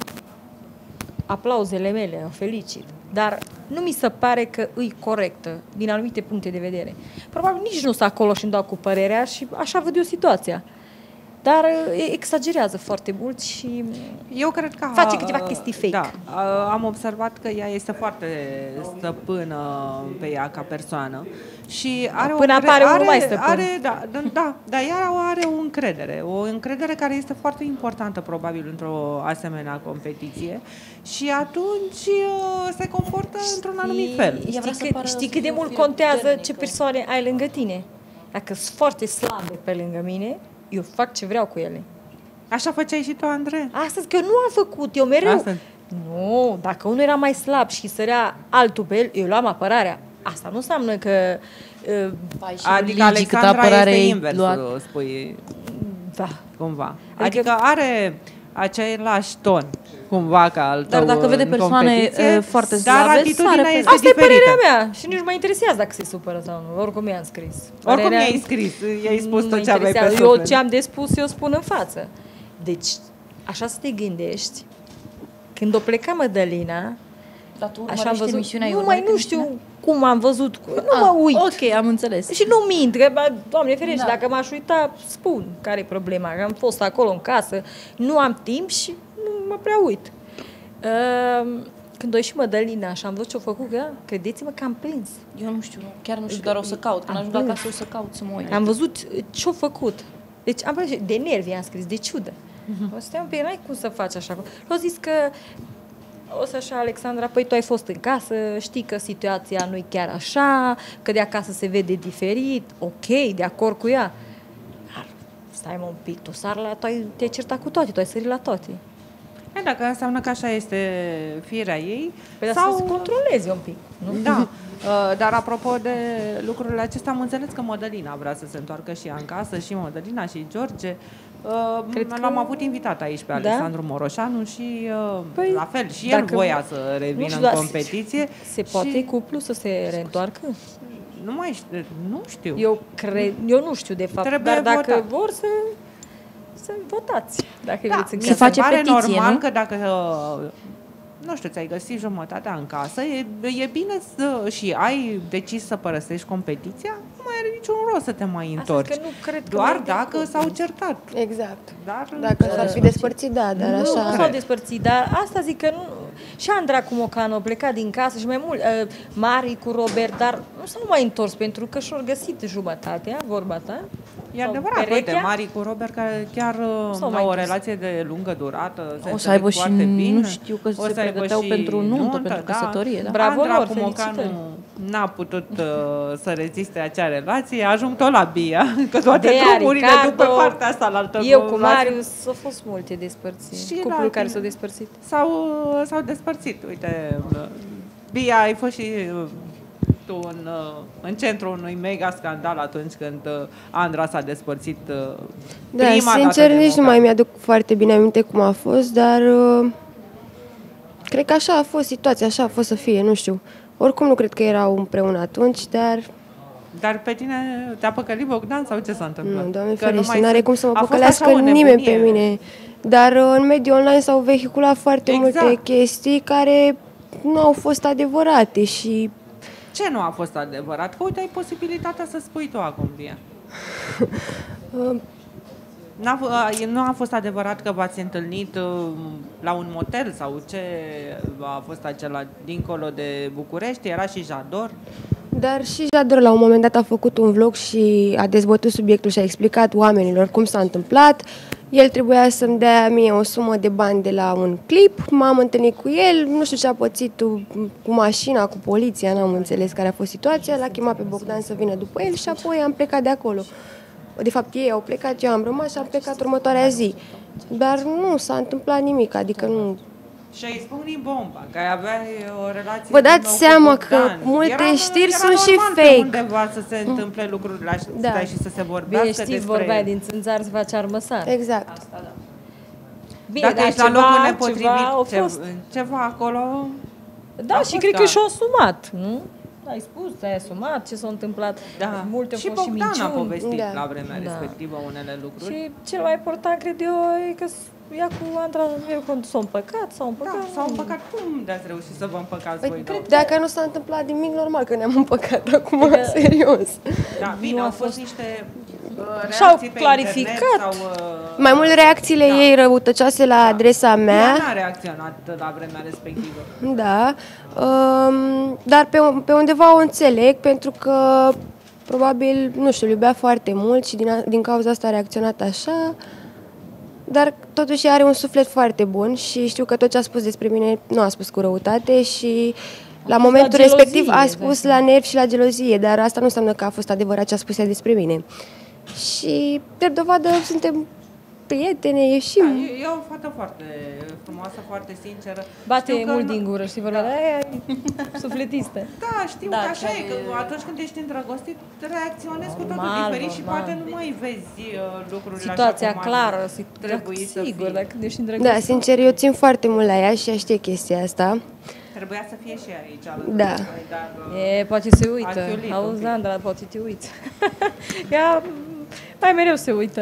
aplauzele mele, o felicit. Dar nu mi se pare că îi corectă din anumite puncte de vedere. Probabil nici nu sunt acolo și îmi dau cu părerea și așa văd eu situația. Dar exagerează foarte mult și eu cred că face câteva chestii fake. Da, am observat că ea este foarte stăpână pe ea ca persoană și are până apare unul mai stăpân. Dar ea are o încredere care este foarte importantă probabil într-o asemenea competiție și atunci se comportă într-un anumit fel. Știi cât de mult contează ce persoane ai lângă tine? Dacă sunt foarte slabe pe lângă mine, eu fac ce vreau cu ele. Așa făceai și tu, Andrei? Astăzi că nu am făcut, eu mereu. Astăzi. Nu, dacă unul era mai slab și sărea altul pe el, eu luam apărarea. Asta nu înseamnă că... adică Alexandra este invers, spui. Da. Cumva. Adică are același ton, cumva, ca al tău. Dar dacă vede persoane foarte slabe, dar atitudinea este asta e părerea mea și nici nu mă interesează dacă se supără sau nu. Oricum i-am scris. Oricum i-ai scris, i-ai spus tot ce aveai pe suflet. Eu ce am de spus, eu spun în față. Deci, așa să te gândești, când o pleca Mădălina, așa am văzut, nu știu cum am văzut, nu mă uit. Ok, am înțeles. Și nu mint, că, Doamne ferește, dacă m-aș uita, spun care e problema. Am fost acolo în casă, nu am timp și nu mă prea uit. Când o ieși Mădălina și am văzut ce-o făcut, credeți-mă că am plâns. Eu nu știu, chiar nu știu, dar o să caut. Când ajung acasă o să caut să mă uit. Am văzut ce-o făcut. Deci am plâns, de nervi am scris, de ciudă. O să stai un pic, n-ai cum să faci așa. L-au zis că o să așa, Alexandra, păi tu ai fost în casă, știi că situația nu e chiar așa, că de acasă se vede diferit, ok, de acord cu ea. Dar stai mă un pic, tu te-ai certat cu toate, tu ai sărit la toate. Dacă înseamnă că așa este firea ei. Păi sau să controlezi un pic. Nu? Da. Dar apropo de lucrurile acestea, am înțeles că Mădălina vrea să se întoarcă și ea în casă, și Mădălina și George. L-am avut invitat aici pe Alexandru Moroșanu și la fel, și el voia să revină în competiție. Se poate cuplu să se reîntoarcă? Nu mai știu, nu știu. Eu nu știu de fapt, Trebuie dar dacă votat. vor să votați, dacă Da, vreți în mi casă. se face pare petiție, normal nu? că dacă nu știu, ți-ai găsit jumătatea în casă, e bine și ai decis să părăsești competiția, nu mai are niciun rost să te mai întorci. Că nu cred că Doar mai dacă de s-au certat. Exact. Dar Dacă s-ar fi despărțit, da, dar Nu așa... s-au despărțit, dar asta zic că nu... Și Andra cu Mocanu au plecat din casă și mai mult, Mari cu Robert, dar nu s-au mai întors pentru că și-au găsit jumătatea, vorba ta. e sau adevărat, perechea. uite, Mari cu Robert, care chiar S-au mai au o dus. relație de lungă durată, se O să înțeleg aibă și, foarte bine. nu știu, că O se să aibă pregăteau și pentru nuntă, pentru da. căsătorie, da? Bravo Andra lor, cu Mocanu felicitări. n-a putut să reziste acea relație, ajung tot la Bia, că toate Dea, drumurile Ricardo, duc pe partea asta la altă. Eu cu Marius au fost multe despărțiri. Și la Cuplul care tine. s-au despărțit. S-au despărțit. Uite, Bia, ai fost și tu în centrul unui mega scandal atunci când Andra s-a despărțit Da, prima sincer, dată de nici nu Mocanu. mai mi-aduc foarte bine aminte cum a fost, dar cred că așa a fost situația, așa a fost să fie, nu știu. Oricum nu cred că erau împreună atunci, dar Dar pe tine te-a păcălit Bogdan sau ce s-a întâmplat? nu, Doamne Că nu ferește, mai n-are sunt- cum să mă a fost păcălească așa o nimeni pe nebunie. mine. Dar în mediul online s-au vehiculat foarte Exact. multe chestii care nu au fost adevărate și Ce nu a fost adevărat? Că uite, ai posibilitatea să spui tu acum, Bia. Nu a fost adevărat că v-ați întâlnit la un motel sau ce a fost acela dincolo de București? Era și Jador? Dar și Jador la un moment dat a făcut un vlog și a dezbătut subiectul și a explicat oamenilor cum s-a întâmplat. El trebuia să-mi dea mie o sumă de bani de la un clip, m-am întâlnit cu el, nu știu ce a pățit cu mașina, cu poliția, n-am înțeles care a fost situația, l-a chemat pe Bogdan să vină după el și apoi am plecat de acolo. De fapt, ei au plecat, eu am rămas și am plecat următoarea zi. Dar nu s-a întâmplat nimic, adică nu... Și ai spune bomba, că aveai o relație Vă dați bună cu seama că Bogdan. multe știri era sunt și normal pe fake. undeva să se întâmple lucrurile așa Da. și să se vorbească Bine, știți, despre vorbea ele. din țânțar se face armăsar. Exact. Bine, Dacă dar ești la locul nepotrivit, au fost. ceva acolo... Da, a și fost, cred da. că și-au asumat, nu? Ai spus, ai asumat ce s-a întâmplat. Da. Multe au Și fost și Bogdan a minciuni. povestit Da. la vremea Da. respectivă unele lucruri. Și cel mai important, cred eu, e că ea cu Andra s-au împăcat, s-au Da, împăcat. s-au împăcat. Cum de-ați reușit să vă împăcați voi două? Dacă nu s-a întâmplat nimic, normal că ne-am împăcat acum, serios. Da, bine, Nu a au fost fost- niște Și-au reacții pe clarificat. internet sau, Mai mult reacțiile Da. ei răutăcioase la adresa Ea mea. n-a reacționat la vremea respectivă. Da, dar pe undeva o înțeleg pentru că probabil, nu știu, îl iubea foarte mult și din cauza asta a reacționat așa, dar totuși are un suflet foarte bun și știu că tot ce a spus despre mine nu a spus cu răutate și la spus momentul la gelozie, respectiv a spus la nervi și la gelozie, dar asta nu înseamnă că a fost adevărat ce a spus ea despre mine. Și, drept dovadă, suntem prietene, ieșim. E o fată foarte frumoasă, foarte sinceră. Bate Știu că mult nu- din gură, știi, vorba, aia e sufletistă. Da, știu Da, că așa chiar e, că e- atunci când ești îndrăgostit, reacționezi cu totul Normal, diferit și normal. poate nu mai vezi lucrurile Situația așa cum ar clară, trebui să sigur, fie. dacă ești îndrăgostit. Da, sincer, eu țin foarte mult la ea și ea știe chestia asta. Trebuia să fie și aici alături Da. de voi, dar Poate se uită. Ați iulit un Auzi, pic. Andra, poate te uiți. Ea mai mereu se uită.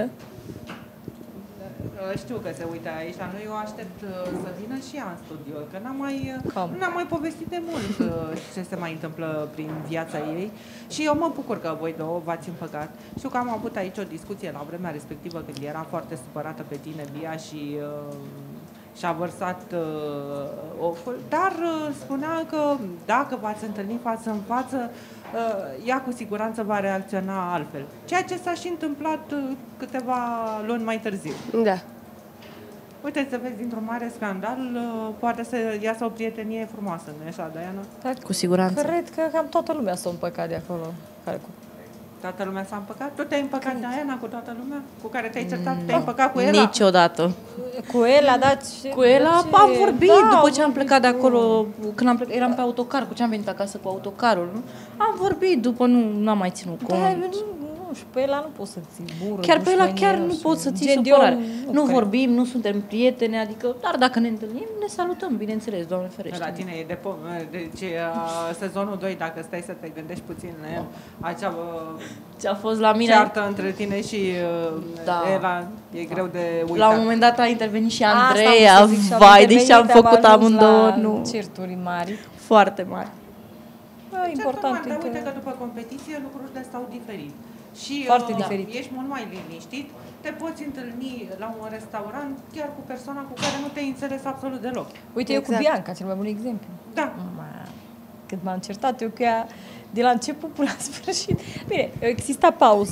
știu că se uită aici la noi, eu aștept să vină și ea în studio, că Cam. n-am mai povestit de mult ce se mai întâmplă prin viața ei și eu mă bucur că voi două v-ați împăcat. Știu că am avut aici o discuție la vremea respectivă când era foarte supărată pe tine, Bia, și și-a vărsat oful, dar spunea că dacă v-ați întâlnit față în față, ea cu siguranță va reacționa altfel. Ceea ce s-a și întâmplat câteva luni mai târziu. Da. Uite, să vezi, dintr-un mare scandal, poate să iasă o prietenie frumoasă, nu-i așa, Diana? Dar Cu siguranță. cred că cam toată lumea s-a împăcat de acolo. Toată lumea s-a împăcat? Tu te-ai împăcat, Diana, cu toată lumea? Cu care te-ai certat? Te-ai împăcat cu el? Niciodată. Cu el a dat și... Cu el ce- am vorbit Da, după am ce am plecat de vorbit acolo, când eram pe autocar, cu ce am venit acasă cu autocarul. Am vorbit după, nu am mai ținut Da, ai cont. venit, nu, Nu știu, pe ăla nu poți să ții bură. Chiar pe ăla dușmănie, chiar nu știu. poți să ții Gen de supărare. om, Nu cred. vorbim, nu suntem prieteni, adică, dar dacă ne întâlnim, ne salutăm, bineînțeles, Doamne ferește. La tine e deci sezonul 2, dacă stai să te gândești puțin, acea Ce a fost la mine, ceartă între tine și Da. Ela, e greu de uitat. la un moment dat a intervenit și Asta Andreea, am vrut să zic, și am vai, deci am intervenit, făcut ajuns amândouă, la nu, certuri mari. foarte mari. Da, important Dar e uite că... că după competiție lucrurile stau diferit. Și Foarte diferit. ești mult mai liniștit, te poți întâlni la un restaurant chiar cu persoana cu care nu te-ai înțeles absolut deloc. Uite, eu cu Exact. Bianca, cel mai bun exemplu. Da. Cât m-am certat eu cu ea de la început până la sfârșit. Bine, exista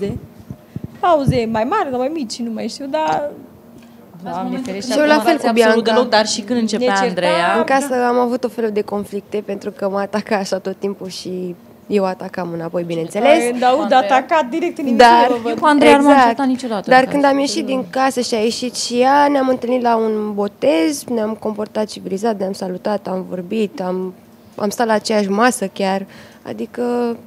pauze mai mari sau mai mici, nu mai știu, dar... Doamne ferește. Și eu la fel cu Bianca. Absolut deloc, dar și când începea Ne certam. Andreea, În casă am avut o felul de conflicte pentru că mă ataca așa tot timpul și eu atacam înapoi, bineînțeles. Când aud Andreea. atacat direct în Dar- emisiune, vă eu văd. cu Andreea nu m-am certat niciodată. Dar în când casă. am ieșit din casă și a ieșit și ea, ne-am întâlnit la un botez, ne-am comportat civilizat, ne-am salutat, am vorbit, am stat la aceeași masă chiar. Adică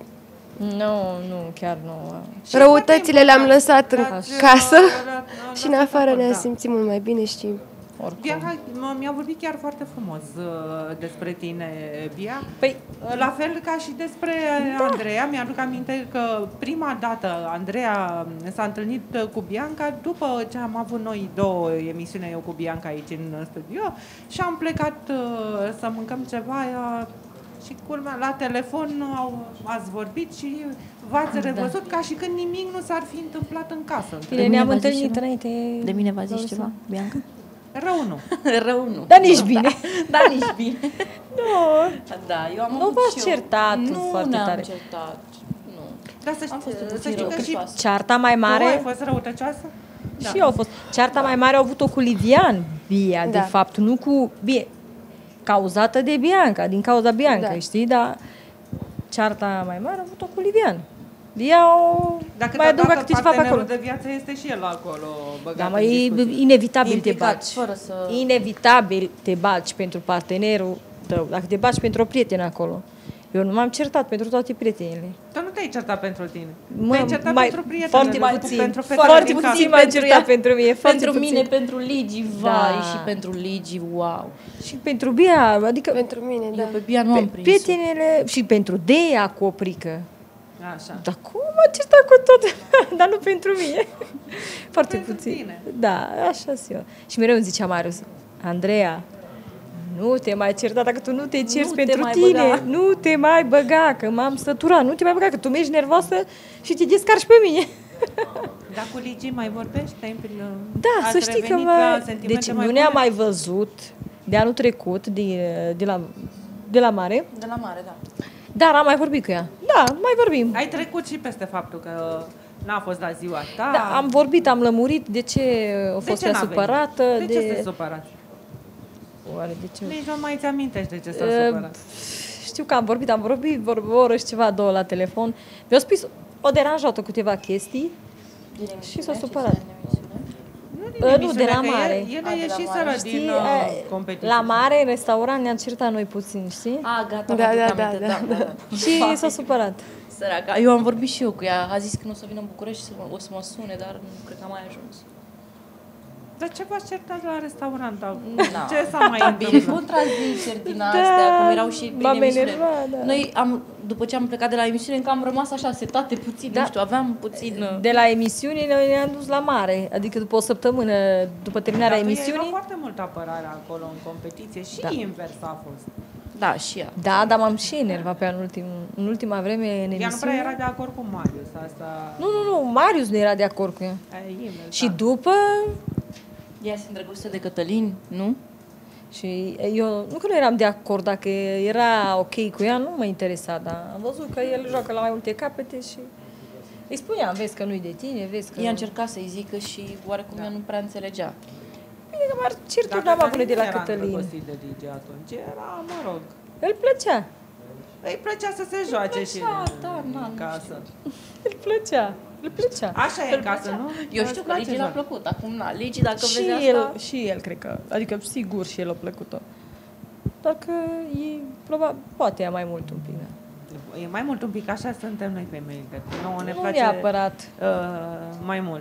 Nu, chiar nu. răutățile le-am lăsat în casă și în afară ne-am da. simțit mult mai bine și Bianca mi-a vorbit chiar foarte frumos despre tine, Bia. Păi, La fel ca și despre Andreea, mi-aduc aminte că prima dată Andreea s-a întâlnit cu Bianca după ce am avut noi 2 emisiuni, eu cu Bianca aici în studio, și am plecat să mâncăm ceva și culmea, la telefon ați vorbit și v-ați revăzut ca și când nimic nu s-ar fi întâmplat în casă. bine, mine ne-am v-a zis întâlnit ceva? înainte. De mine v-a zis ceva, Bianca? Rău nu. Rău nu. Dar nici bine. Da, nici bine. Nu. Da, eu am Nu avut v-ați și eu. certat Nu foarte ne-am tare. certat. Nu. Dar Am fost să puțin știi că și răutăcioasă. Cearta mai tu ai mare... fost răutăcioasă? Da. Și eu au fost. Cearta mai mare au avut-o cu Livian, Bia, de Da. fapt, nu cu... Bine, cauzată de Bianca, din cauza Bianca, Da. știi? Dar cearta mai mare au avut-o cu Livian. Bia o... Dacă mai adăugat dacă câte ceva pe partenerul acolo. de viață este și el acolo băgat Da, mă, în e discuții. inevitabil te Implicat, baci. fără să... Inevitabil te baci pentru partenerul tău. Dacă te baci pentru o prietenă acolo. Eu nu m-am certat pentru toate prietenile. Tu nu te-ai certat pentru tine. Mă, Te-ai certat mai- pentru prieteni. foarte puțin. Pentru fetele Foarte din casă. puțin m-am certat pentru mine. Foarte Pentru puțin. mine, pentru Ligi, vai, Da. și pentru Ligi, wow. Și pentru Bia, adică pentru mine, da. Eu pe Bia nu am prins. prietenele și pentru Dea Coprică. Așa. Dar cum m-a certat cu tot? Dar nu pentru mine. Foarte Pentru puțin. tine. Da, așa sunt eu. Și mereu îmi zicea Marius, Andreea, nu te mai certa, dacă tu nu te cerți Nu te pentru mai tine, băga. nu te mai băga, că m-am săturat, nu te mai băga, că tu mergi nervoasă și te descarci pe mine. Dar cu Ligi mai vorbești? Da, Ați să știi că revenit la mai... sentimente Deci mai nu ne-am bune? mai văzut de anul trecut, de la mare, De la mare, da. dar am mai vorbit cu ea. Da, mai vorbim. Ai trecut și peste faptul că n-a fost la ziua ta. Da, am vorbit, am lămurit de ce a fost ea n-a venit? supărată. De ce te supărat? Oare de ce? Nici nu mai ți amintești de ce s-a supărat. Știu că am vorbit o oră și ceva, 2 la telefon. Mi-a spus, o deranjat-o câteva chestii și s-a supărat. Nu, de la mare. El A, de la ieșiseră mare. din Știi, competiție. la mare, în restaurant, ne-am certat noi puțin, știi? A, gata, Da, mi-aduc da, aminte, da, da. Și s-a supărat. Săraca. Eu am vorbit și eu cu ea. A zis că nu o să vină în București și o să mă sune, dar nu cred că a mai ajuns. Dar ce v-ați certat la restaurant? Da. Ce s-a mai Bine, întâmplat? contraziceri din astea, cum erau și prin m-am emisiune. enervat, da. Noi, după ce am plecat de la emisiune, încă am rămas așa setate puțin, Da. nu știu, aveam puțin... De la emisiune noi ne-am dus la mare, adică după o săptămână, după terminarea Dar tu ai emisiunii. luat foarte multă apărare acolo în competiție și Da. invers a fost. Da, și ea. Da, dar m-am și enervat pe în ultima vreme în Ea nu prea emisiune. era de acord cu Marius. Asta Nu, Marius nu era de acord cu ea. e invers. Și da. după, Ea se îndrăgostea de Cătălin, nu? și eu, nu că nu eram de acord, dacă era ok cu ea, nu mă interesa, dar am văzut că el joacă la mai multe capete și îi spuneam, vezi că nu-i de tine, vezi că... Ea încerca să-i zică și oarecum ea nu prea înțelegea. Bine că m-ar certuri, Dar n-am avut de la era Cătălin. îndrăgostit de Ligi atunci. Era, mă rog, Îl plăcea, îi plăcea să se joace și da, în casă. îl plăcea, îl plăcea. Așa e în casă, nu? Eu Îți știu că place Ligi l-a joc. plăcut. Acum, na, Ligi, dacă Și vezi el, asta... și el, cred că, adică sigur și el a plăcut-o. Doar că e, probabil, poate ea mai mult un pic, da. E mai mult un pic, așa suntem noi femeile. Nouă ne Nu place neapărat. mai mult.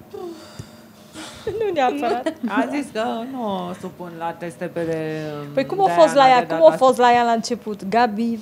Nu neapărat. A zis că nu o supun la teste pe Păi cum a fost la ea? Cum a fost la ea la început? Gabi,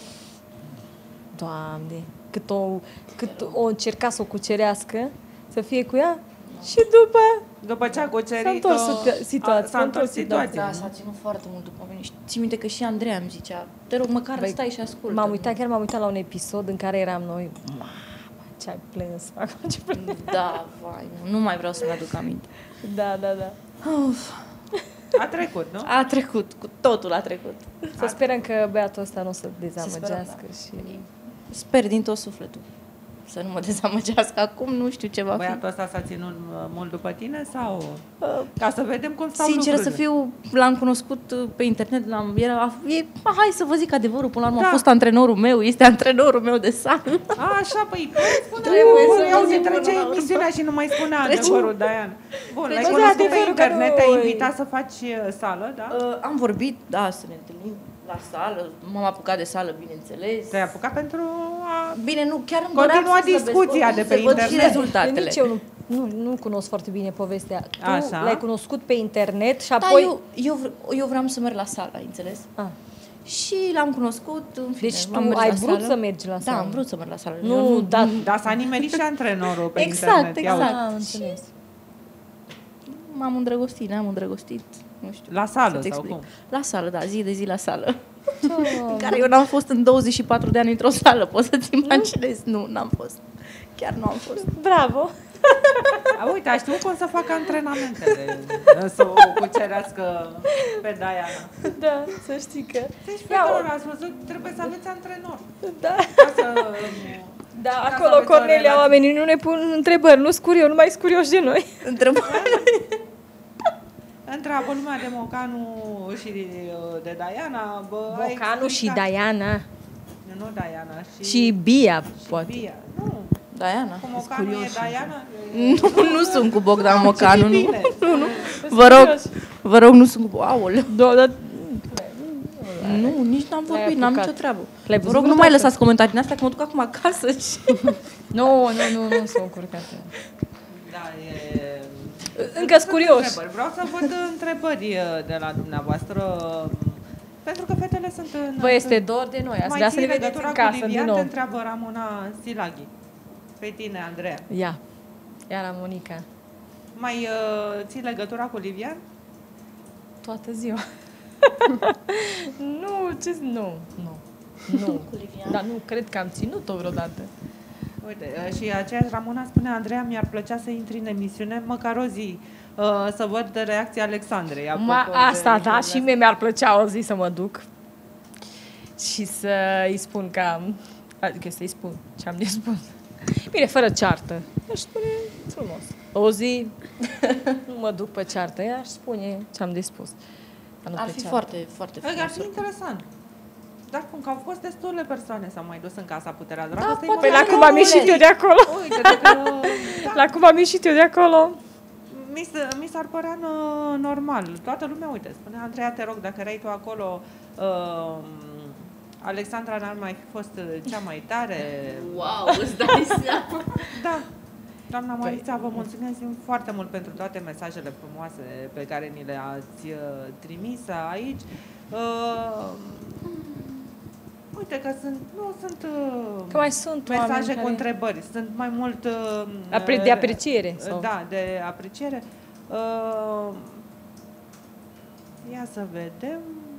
Doamne, cât o încerca să o cucerească, să fie cu ea și După ce a cucerit-o, s-a întors situația. s-a întors situația. Da, s-a ținut foarte mult după mine. Și ții minte că și Andreea îmi zicea, te rog, măcar stai și ascultă. m-am uitat la un episod în care eram noi. Mamă, ce ai plâns. Acum ce plâns. Da, vai, nu mai vreau să-mi aduc aminte. Da. Uf, A trecut, nu? a trecut, cu totul a trecut. Să sperăm că băiatul ăsta nu o să dezamăgească. sperăm, Și... Sper din tot sufletul să nu mă dezamăgească. Acum nu știu ce va fi. Băiatul ăsta s-a ținut mult după tine sau... Ca să vedem cum stau Sinceră lucrurile. să fiu, l-am cunoscut pe internet, hai să vă zic adevărul, până la urmă Da. a fost antrenorul meu, este antrenorul meu de sală. Așa, păi, spune Trebuie să eu vă zic trece până la urmă. emisiunea și nu mai spunea adevărul, Diana. Bun, l-ai Trece cunoscut pe adevărul că internet, nu- te-ai invitat să faci sală, da? Am vorbit, da, să ne întâlnim la sală, m-am apucat de sală, bineînțeles. Te-ai apucat pentru a... Bine, nu, chiar îmi Continua doream să discuția văd, de să pe văd și internet. rezultatele. Nici eu nu cunosc foarte bine povestea. Tu Așa. l-ai cunoscut pe internet și Da, apoi... eu vreau să merg la sală, ai înțeles? Ah. Și l-am cunoscut, în fine, Deci am tu mers ai la vrut sală. să mergi la sală? Da, am vrut să merg la sală. Nu, Eu da. Dar s-a nimerit și antrenorul pe Exact, internet. Ia uite. exact. Am înțeles. M-am îndrăgostit, ne-am îndrăgostit, nu știu. La sală să-ți sau explic. cum? La sală, da, zi de zi la sală. Oh. În care eu n-am fost în 24 de ani într-o sală, poți să-ți imaginezi? Nu, n-am fost. Chiar nu am fost. Bravo! Uite, a știut cum să facă antrenamentele, să o cucerească pe Diana. Da, să știi că... Deci, fetelor, ați văzut, trebuie să aveți antrenor. Da. Ca să... Da, Ca să acolo, aveți o Cornelia, relație. oamenii nu ne pun întrebări, nu-s curios, nu mai sunt curioși de noi. Întreabă lumea de Mocanu și de Diana. Bă, ai Mocanu și explicat. Diana. Nu Diana, Și Bia, poate. Bia. Nu, Diana, cu sunt Mocanu curios. e Diana. Nu sunt cu Bogdan Mocanu, nu. bine. Nu. Vă rog, nu sunt cu... Aoleu. Da, da. Nu, nici n-am L-ai vorbit, n-am apucat. nicio treabă. L-ai Vă văzut rog, nu vreodată? mai lăsați comentarii din astea, că mă duc acum acasă și... Nu sunt încurcate. Da, e... Încă-s Sunt curioși. întrebări. Vreau să văd întrebări de la dumneavoastră. Pentru că fetele sunt în... Vă este dor de noi, ați Mai vrea să ții ne vedeți legătura în cu casă din Livian? Te nou. întreabă Ramona Silaghi. Pe tine, Andreea. Ia, Iara Monica, Mai ții legătura cu Livian? toată ziua. Nu. Dar nu cred că am ținut-o vreodată. Uite, și aceeași Ramona spune, Andreea, mi-ar plăcea să intri în emisiune măcar o zi, să văd reacția Alexandrei. apropo de Asta, da, lucrurile și mie mi-ar plăcea o zi să mă duc și să-i spun că am... Adică să-i spun ce am de spus. Bine, fără ceartă. Aș spune frumos. O zi nu mă duc pe ceartă, ea aș spune ce am de spus. Dar nu Ar pe fi ceartă. foarte, foarte Ar frumos. fi interesant. Dar cum că au fost destule persoane s-au mai dus în casa Puterea Da, Dragostei. Păi la cum am ieșit eu de acolo? Uite, că, La cum am ieșit eu de acolo? mi s-ar părea normal. Toată lumea, uite, spune Andreea, te rog, dacă erai tu acolo, Alexandra n-ar mai fi fost cea mai tare. Wow, îți dai seama. Da. Doamna Marița, vă mulțumim foarte mult pentru toate mesajele frumoase pe care ni le-ați trimis aici. Uite că sunt Că mai sunt oameni mesaje care- cu întrebări, sunt mai mult De apreciere, sau? Da, de apreciere. Ia să vedem.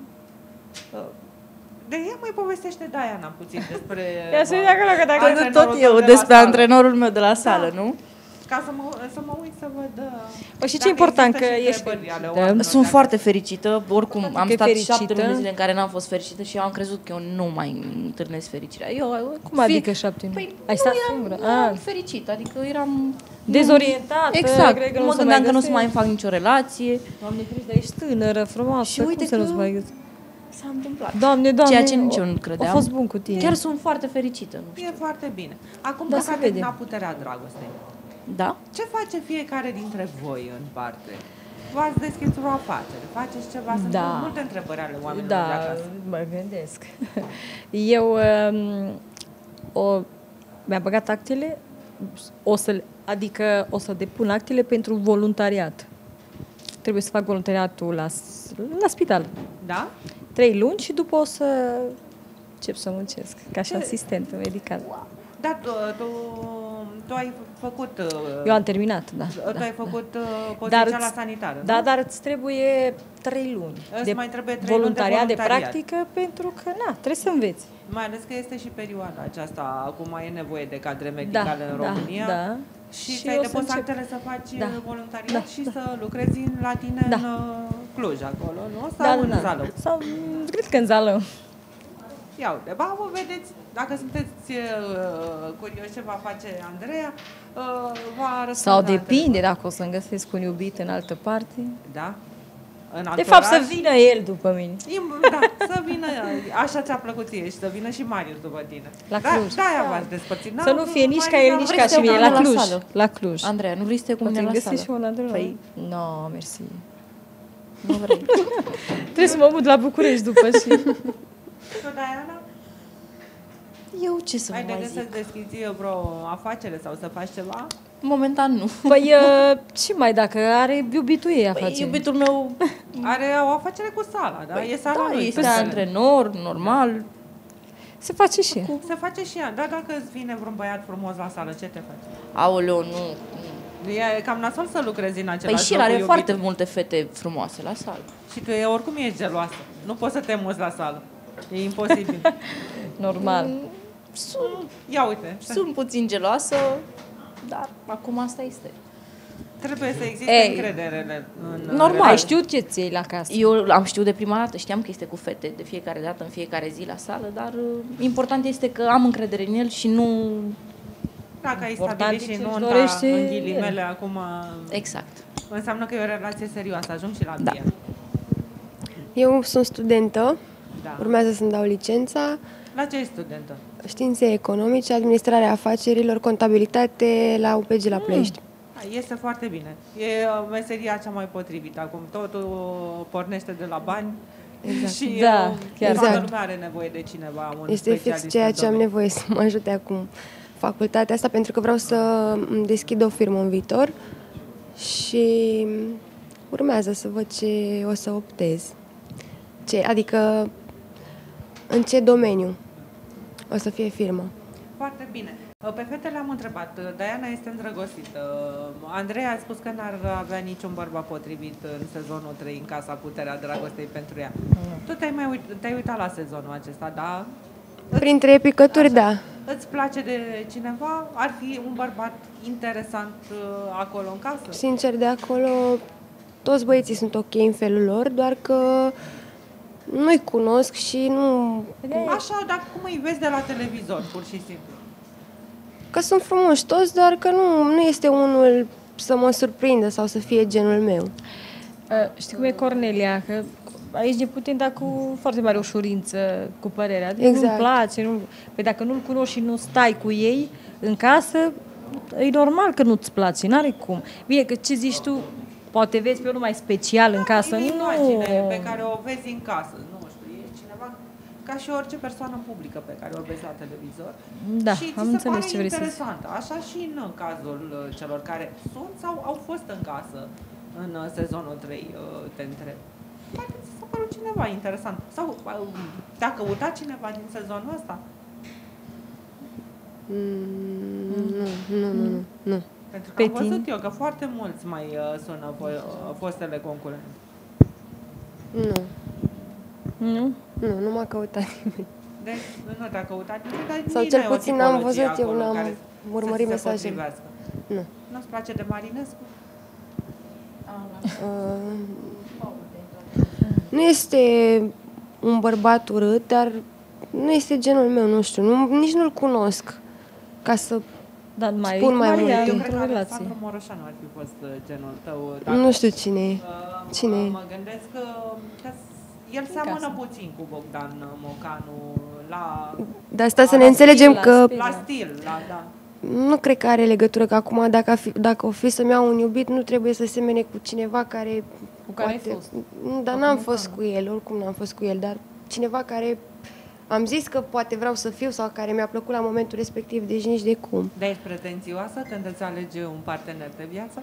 De ea mai povestește Diana puțin despre... Ia să vedem acolo că dacă... antrenorul Tot tău eu de la despre sală. antrenorul meu de la sală, nu? Ca să mă uit să văd... Păi și ce dacă important există că și ești... întrebări ale Da. oamenilor, Sunt dacă- foarte fericită, oricum Adică am e stat fericită? 7 luni de zile în care n-am fost fericită și eu am crezut că eu nu mai întâlnesc fericirea. Cum adică 7 luni? Păi Ai stat nu, singură? eram fericită, adică eram... Dezorientată, Exact, cred că mă nu se gândeam că nu o să găsește. mai fac nicio relație. Doamne, Cristi, dar ești tânără, frumoasă, Și uite cum să că- nu-ți mai găsi? S-a întâmplat. Doamne, Doamne, Ceea ce nici eu nu credeam. A fost bun cu tine. Chiar sunt foarte fericită, nu știu. E foarte bine. Acum Da, că se s-a vede. terminat Puterea Dragostei. Da? Ce face fiecare dintre voi în parte? V-ați deschis o afacere, faceți ceva, sunt Da. multe întrebări ale oamenilor de Da, acasă. mă gândesc. Eu mi-a băgat actele, adică o să depun actele pentru voluntariat. Trebuie să fac voluntariatul la spital. Da? 3 luni și după o să încep să muncesc ca și asistentă medicală. Da, tu ai făcut... Eu am terminat, da. Tu ai făcut poziția la sanitară, da, nu? dar îți trebuie 3 luni Îți mai trebuie 3 luni de voluntariat, de voluntariat. practică, pentru că, trebuie să înveți. Mai ales că este și perioada aceasta, acum e nevoie de cadre medicale în România. Da. Și ți-ai depus actele să faci voluntariat și să lucrezi la tine în Cluj, acolo, nu? Sau în Zalău? Sau, cred că în Zalău. Ia uite, vă vedeți, dacă sunteți curioși ce va face Andreea, va răspunde. Sau depinde dacă o să-mi găsesc un iubit în altă parte. Da? În alt De fapt, oraș? să vină el după mine. Da, să vină, așa ți-a plăcut ție și să vină și Marius după tine. La Cluj. Da, aia v-ați despărțit. Să nu fie nici ca el, nici ca și mine. La Cluj. La Cluj. Andreea, nu vrei să te cu mine la sală? și una de la... Păi, no, mersi. nu vrei. Trebuie să mă mut la București după și... Tu, Diana? Eu ce să Ai vă de mai gând zic? să deschizi vreo afacere sau să faci ceva? Momentan nu. Păi, ce mai dacă are iubitul ei afacere? Păi, iubitul meu Are o afacere cu sala, da? E sala lui. este antrenor, normal. Se face și ea. Se face și ea. Dar dacă îți vine vreun băiat frumos la sală, ce te faci? Aoleu, nu. E cam nasol să lucrezi în Păi același și el loc are cu foarte iubitul. multe fete frumoase la sală. Și tu oricum ești geloasă. Nu poți să te muți la sală. E imposibil. Normal. Ia uite. Sunt puțin geloasă, dar acum asta este. Trebuie să existe încredere în Normal. Ai știut ce ți iei la casă? Eu am știut de prima dată, știam că este cu fete de fiecare dată, în fiecare zi la sală, dar important este că am încredere în el și nu... Dacă ai Important stabilit e și ce-și nunta, dorește în ghilimele, acum Exact. înseamnă că e o relație serioasă. Ajung și la Da. Bia. Eu sunt studentă, Da. urmează să-mi dau licența, La ce ești studentă? științe economice, administrarea afacerilor, contabilitate la UPG la Ploiești. Este foarte bine. E meseria cea mai potrivită acum. Totul pornește de la bani. Exact. Și Da, chiar. toată Exact. lumea are nevoie de cineva, un Este fix specialist ceea în ce am domeniu. nevoie să mă ajute acum facultatea asta, pentru că vreau să îmi deschid o firmă în viitor și urmează să văd ce o să optez. Adică în ce domeniu o să fie firma. Foarte bine. Pe fete le-am întrebat. Diana este îndrăgostită. Andrei a spus că n-ar avea niciun bărbat potrivit în sezonul 3 în Casa Puterea Dragostei pentru ea. Tu te-ai uitat la sezonul acesta, da? Printre picături, da. Îți place de cineva? Ar fi un bărbat interesant acolo în casă? Sincer, de acolo toți băieții sunt ok în felul lor, doar că nu-i cunosc și nu... Așa, dar cum îi vezi de la televizor, pur și simplu? Că sunt frumoși toți, doar că nu este unul să mă surprindă sau să fie genul meu. Știi cum e Cornelia? Că aici ne putem da cu foarte mare ușurință cu părerea. Adică Exact. nu-mi place. Păi dacă nu-l cunoști și nu stai cu ei în casă, e normal că nu-ți place, n-are cum. Bine, că ce zici tu, poate vezi pe unul mai special în casă. E o Nu. imagine pe care o vezi în casă, nu știu, e cineva ca și orice persoană publică pe care o vezi la televizor. Da, și ți am se înțeles pare ce vrei să zici. interesantă. Așa și în cazul celor care sunt sau au fost în casă în sezonul 3, te întreb. Poate ți s-a părut cineva interesant. Sau te-a căutat cineva din sezonul ăsta? Nu. Pentru că Pe am văzut tine? eu că foarte mulți mai sună fostele concurente. Nu m-a căutat nimeni. Deci nu te-a căutat nimeni, dar Sau nici cel n-ai o puțin n-am tipologie văzut eu, acolo n-am care urmărit să se mesajele. potrivească. Nu. Nu-ți place de Marinescu? Nu este un bărbat urât, dar nu este genul meu, nu știu, nici nu-l cunosc ca să... Dar mai Spun mai Maria, multe. Eu într-o cred că relație. Alexandru Moroșanu ar fi fost genul tău. Nu știu cine e. Cine e? Mă gândesc că el seamănă puțin cu Bogdan Mocanu la De asta să ne La înțelegem stil, că la stil, da. nu cred că are legătură, că acum dacă o fi să-mi iau un iubit, nu trebuie să semene cu cineva care... Cu care ai fost? Dar n-am fost cu el, oricum n-am fost cu el, dar cineva care am zis că poate vreau să fiu sau care mi-a plăcut la momentul respectiv, deci nici de cum. Dar ești pretențioasă când îți alege un partener de viață?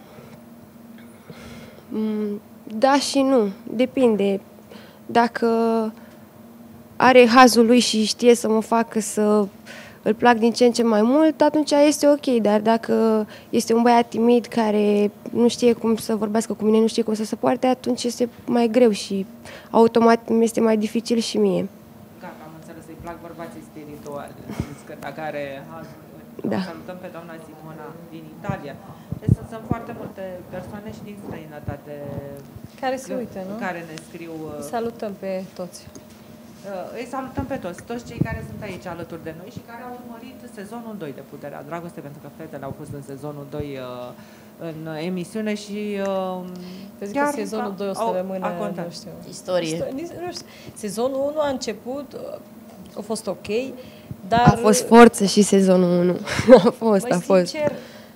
Da și nu, depinde. Dacă are hazul lui și știe să mă facă să îl plac din ce în ce mai mult, atunci este ok, dar dacă este un băiat timid care nu știe cum să vorbească cu mine, nu știe cum să se poarte, atunci este mai greu și automat mi este mai dificil și mie. Gata, am înțeles, îi plac bărbații spirituali. Zici că dacă are hazul. Da. Salutăm pe doamna Simona din Italia. Deci sunt foarte multe persoane și din străinătate Care se uită, nu? care ne scriu. Salutăm pe toți. Îi salutăm pe toți cei care sunt aici alături de noi și care au urmărit sezonul 2 de Puterea Dragoste, pentru că fetele au fost în sezonul 2 în emisiune și Zic că sezonul 2 o să rămână, nu știu, istorie. Nu știu. Sezonul 1 a început, a fost ok, dar... A fost forță și sezonul 1. a fost. Sincer,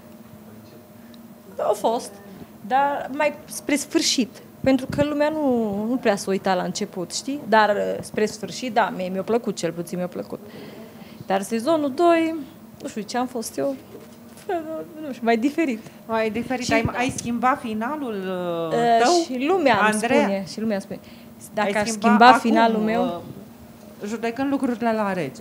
a fost, dar mai spre sfârșit. Pentru că lumea nu prea s-a uitat la început, știi? Dar spre sfârșit, da, mi-a plăcut, cel puțin mi-a plăcut. Dar sezonul 2, nu știu ce am fost eu, nu știu, mai diferit. Mai diferit. Și, ai schimbat finalul tău, și lumea Andreea? îmi spune. Dacă aș schimba schimba acum, finalul meu... judecând lucrurile la rece.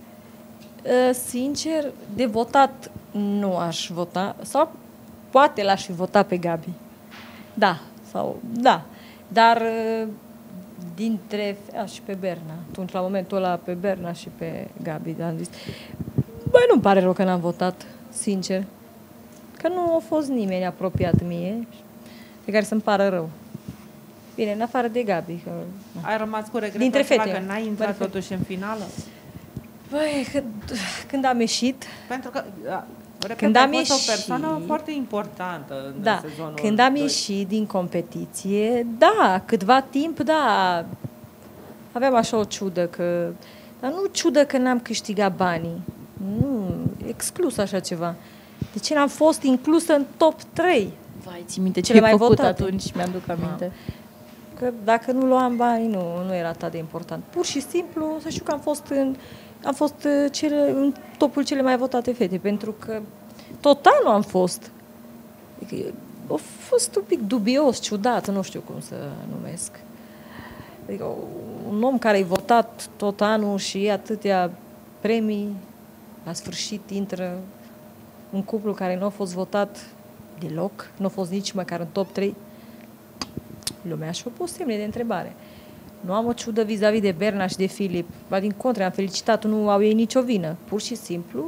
Sincer, de votat nu aș vota, sau poate l-aș fi votat pe Gabi. Da, dar dintre și pe Berna, atunci la momentul ăla pe Berna și pe Gabi, am zis, băi, nu-mi pare rău că n-am votat, sincer, că nu a fost nimeni apropiat mie de care să-mi pară rău. Bine, în afară de Gabi. Că... Ai rămas cu regretul dintre acela fete, că n-ai intrat totuși în finală? Băi, când am ieșit... Pentru că, repet, când ai am fost ieșit, o persoană foarte importantă în sezonul când am 2. ieșit din competiție, da, câtva timp, da, aveam așa o ciudă că... Dar nu ciudă că n-am câștigat banii. Nu, exclus așa ceva. De ce n-am fost inclusă în top 3? Vai, ții minte ce Cele ai mai făcut votate. atunci, mi-aduc aminte. Că dacă nu luam bani, nu era atât de important. Pur și simplu, să știu că am fost în topul cele mai votate fete, pentru că tot anul am fost. Adică, a fost un pic dubios, ciudat, nu știu cum să numesc. Adică un om care a votat tot anul și atâtea premii, la sfârșit intră un cuplu care nu a fost votat deloc, nu a fost nici măcar în top 3. Lumea și-a pus semne de întrebare. Nu am o ciudă vis-a-vis de Berna și de Filip, ba din contră, am felicitat, nu au ei nicio vină. Pur și simplu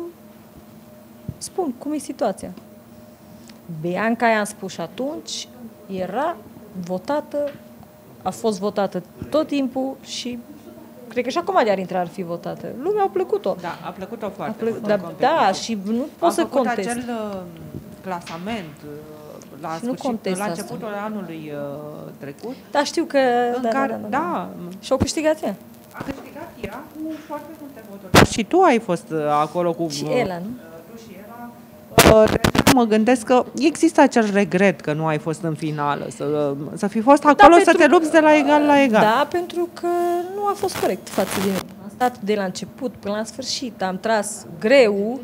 spun cum e situația. Bianca, i-am spus și atunci, era votată, a fost votată tot timpul și cred că și acum de-ar intra ar fi votată. Lumea a plăcut-o. Da, a plăcut-o foarte mult. Da, și nu pot să contest. A făcut acel clasament la începutul anului trecut. Da, știu că... Da. Și-au câștigat ea. A câștigat ea cu foarte multe voturi. Și tu ai fost acolo cu... Și Ela, nu? Tu și Ela. Mă gândesc că există acel regret că nu ai fost în finală, să fi fost acolo, să te lupți de la egal la egal. Da, pentru că nu a fost corect față de mine. Am stat de la început până la sfârșit, am tras greu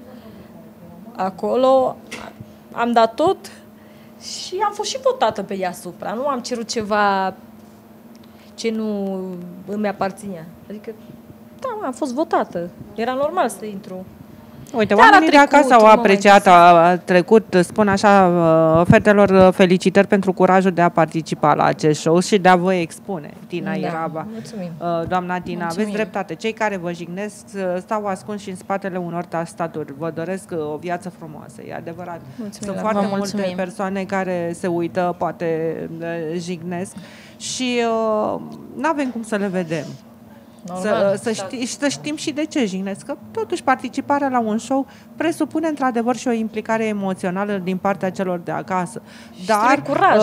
acolo, am dat tot și am fost și votată pe deasupra. Nu am cerut ceva ce nu îmi aparținea. Adică, da, am fost votată. Era normal să intru. Uite, oamenii de acasă au apreciat, a trecut, spun așa, fetelor, felicitări pentru curajul de a participa la acest show și de a vă expune. Tina Iraba, doamna Tina, aveți dreptate. Cei care vă jignesc stau ascunși și în spatele unor tastaturi. Vă doresc o viață frumoasă, e adevărat. Sunt foarte multe persoane care se uită, poate jignesc și nu avem cum să le vedem. Să știm și de ce jignesc. Că totuși participarea la un show presupune într-adevăr și o implicare emoțională din partea celor de acasă. Dar curaj.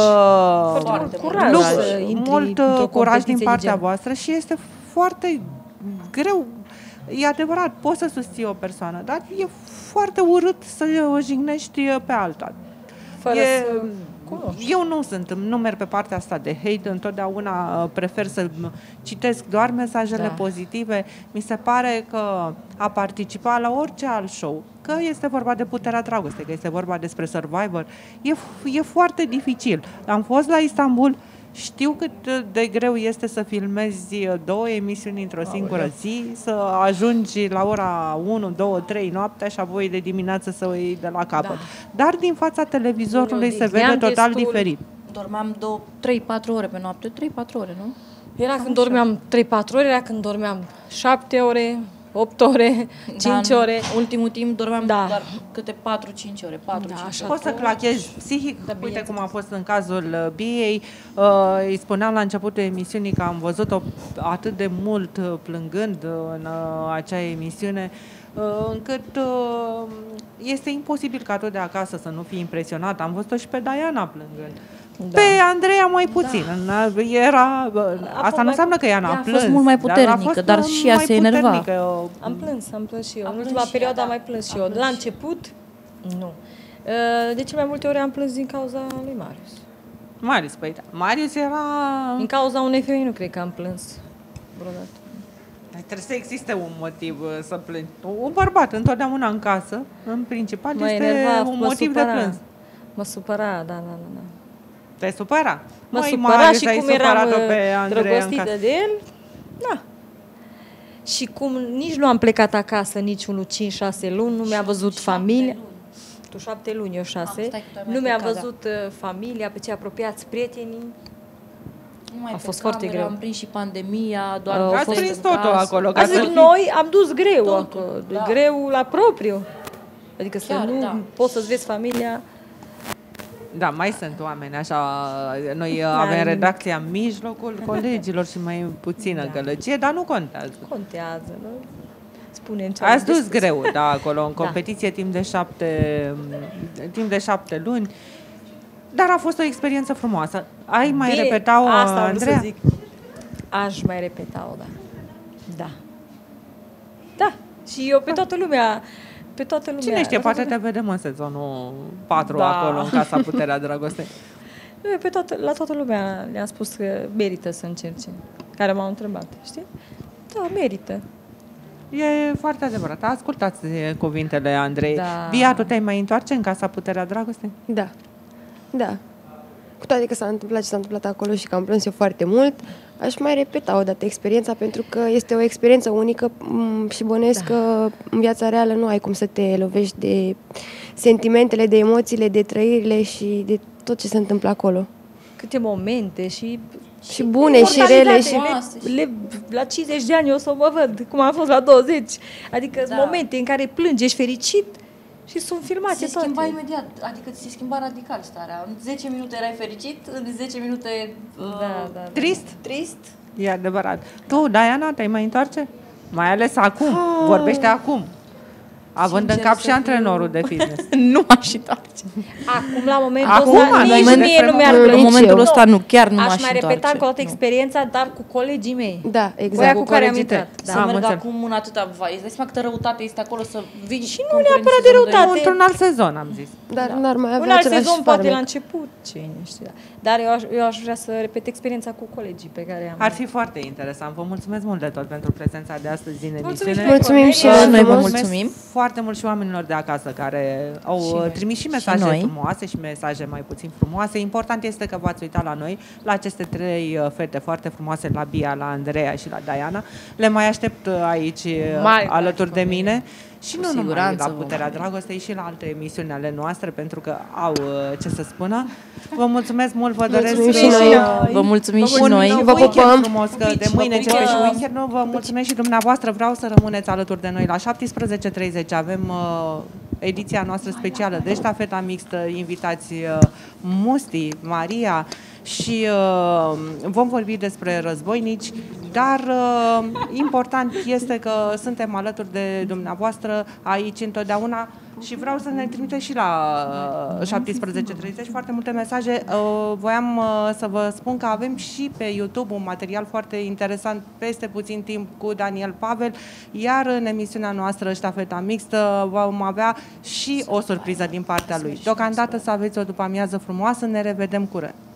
Mult curaj din partea voastră și este foarte greu. E adevărat, poți să susții o persoană, dar e foarte urât să o jignești pe alta. Fără să Eu nu merg pe partea asta de hate, întotdeauna prefer să citesc doar mesajele pozitive. Mi se pare că a participa la orice alt show, că este vorba de Puterea Dragostei, că este vorba despre Survivor, e foarte dificil. Am fost la Istanbul, știu cât de greu este să filmezi 2 emisiuni într-o singură zi, să ajungi la ora 1, 2, 3 noaptea și apoi de dimineață să o iei de la capăt. Dar din fața televizorului se vede total diferit. Dormeam 3-4 ore pe noapte, 3-4 ore, nu? Era când dormeam 3-4 ore, era când dormeam 7 ore, 8 ore, 5 ore. Ultimul timp dormeam doar câte 4-5 ore, 4-5 ore. Poți să clachezi psihic, uite cum a fost în cazul Biei. Îi spuneam la începutul emisiunii că am văzut-o atât de mult plângând în acea emisiune, încât este imposibil ca tot de acasă să nu fii impresionat. Am văzut-o și pe Diana plângând. Pe Andreea mai puțin. Asta nu înseamnă că ea n-a plâns. A fost mult mai puternică, dar și ea se enerva. Am plâns și eu. În ultima perioadă am mai plâns și eu. La început, nu. De cele mai multe ori am plâns din cauza lui Marius. Păi da. Marius era... Din cauza unei femei nu cred că am plâns vreodată. Trebuie să existe un motiv să plângi. Un bărbat întotdeauna în casă, în principal, este un motiv de plâns. Mă supăra, da. Te supăra? Mă supăra și cum eram drăgostită de el, da. Și cum nici nu am plecat acasă niciunul 5-6 luni, nu mi-a văzut familia. Tu 7 luni, eu 6. Nu mi-a văzut familia, pe cei apropiați, prietenii. A fost foarte greu. Am prins și pandemia, doar ați prins totul acolo. Noi am dus greu acolo, greu la propriu. Adică să nu poți să-ți vezi familia. Da, mai sunt oameni așa, noi avem redacția în mijlocul colegilor și mai puțină gălăgie, dar nu contează. Contează, nu? Spunem ce ați dus greu, da, acolo, în competiție timp de 7 luni, dar a fost o experiență frumoasă. Ai mai repeta-o, Andreea? Să zic. Aș mai repeta-o, da. Da, și eu pe toată lumea... Cine știe, poate te vedem în sezonul 4 acolo, în Casa Puterea Dragostei. La toată lumea le-am spus că merită să încerce, care m-au întrebat, știi? Da, merită. E foarte adevărat. Ascultați cuvintele Andrei. Da. Bia, tu te-ai mai întoarce în Casa Puterea Dragostei? Da. Cu toate că s-a întâmplat ce s-a întâmplat acolo și că am plâns eu foarte mult, aș mai repeta o dată experiența, pentru că este o experiență unică și bănuiesc că în viața reală nu ai cum să te lovești de sentimentele, de emoțiile, de trăirile și de tot ce se întâmplă acolo. Câte momente și bune și rele. Și la 50 de ani eu o să mă văd cum am fost la 20. Adică momente în care plângi, ești fericit și sunt filmate toate. Se schimba imediat, adică se schimba radical starea. În 10 minute erai fericit, în 10 minute trist. E adevărat. Tu, Diana, te-ai mai întoarce? Mai ales acum, vorbește acum. Având în cap și antrenorul de fitness. Nu aș întoarce. Acum, la momentul ăsta, nici mie nu mi-ar plăcea. În momentul ăsta nu, chiar nu m-aș întoarce. Aș mai repeta încă o dată experiența, dar cu colegii mei. Da, exact. Cu care am intrat. Să merg acum în atâta vai. Îți dai seama câtă răutate este acolo să vii. Și nu neapărat de răutate. Într-un alt sezon, am zis. Dar n-ar mai avea un alt sezon, poate la început. Cine știe. Dar eu aș vrea să repet experiența cu colegii pe care am. Ar fi foarte interesant. Vă mulțumesc mult de tot pentru prezența de astăzi în emisiune. Mulțumim și noi vă mulțumim foarte mult și oamenilor de acasă care au trimis și mesaje frumoase și mesaje mai puțin frumoase. Important este că v-ați uitat la noi, la aceste 3 fete foarte frumoase, la Bia, la Andreea și la Diana. Le mai aștept aici alături de mine. Și nu numai la Puterea Dragostei, și la alte emisiuni ale noastre, pentru că au ce să spună. Vă mulțumesc mult, vă doresc și noi. Vă mulțumim și noi. Vă pupăm frumos, că de mâine începe și weekend-ul. Vă mulțumesc și dumneavoastră. Vreau să rămâneți alături de noi la 17:30. Avem ediția noastră specială de ștafeta mixtă, invitați Musti, Maria, și vom vorbi despre războinici, dar important este că suntem alături de dumneavoastră aici întotdeauna Și vreau să ne trimiteți și la 17:30 foarte multe mesaje. Voiam să vă spun că avem și pe YouTube un material foarte interesant peste puțin timp cu Daniel Pavel, iar în emisiunea noastră Ștafeta Mixtă vom avea și o surpriză din partea lui. Deocamdată să aveți o după-amiază frumoasă, ne revedem curând!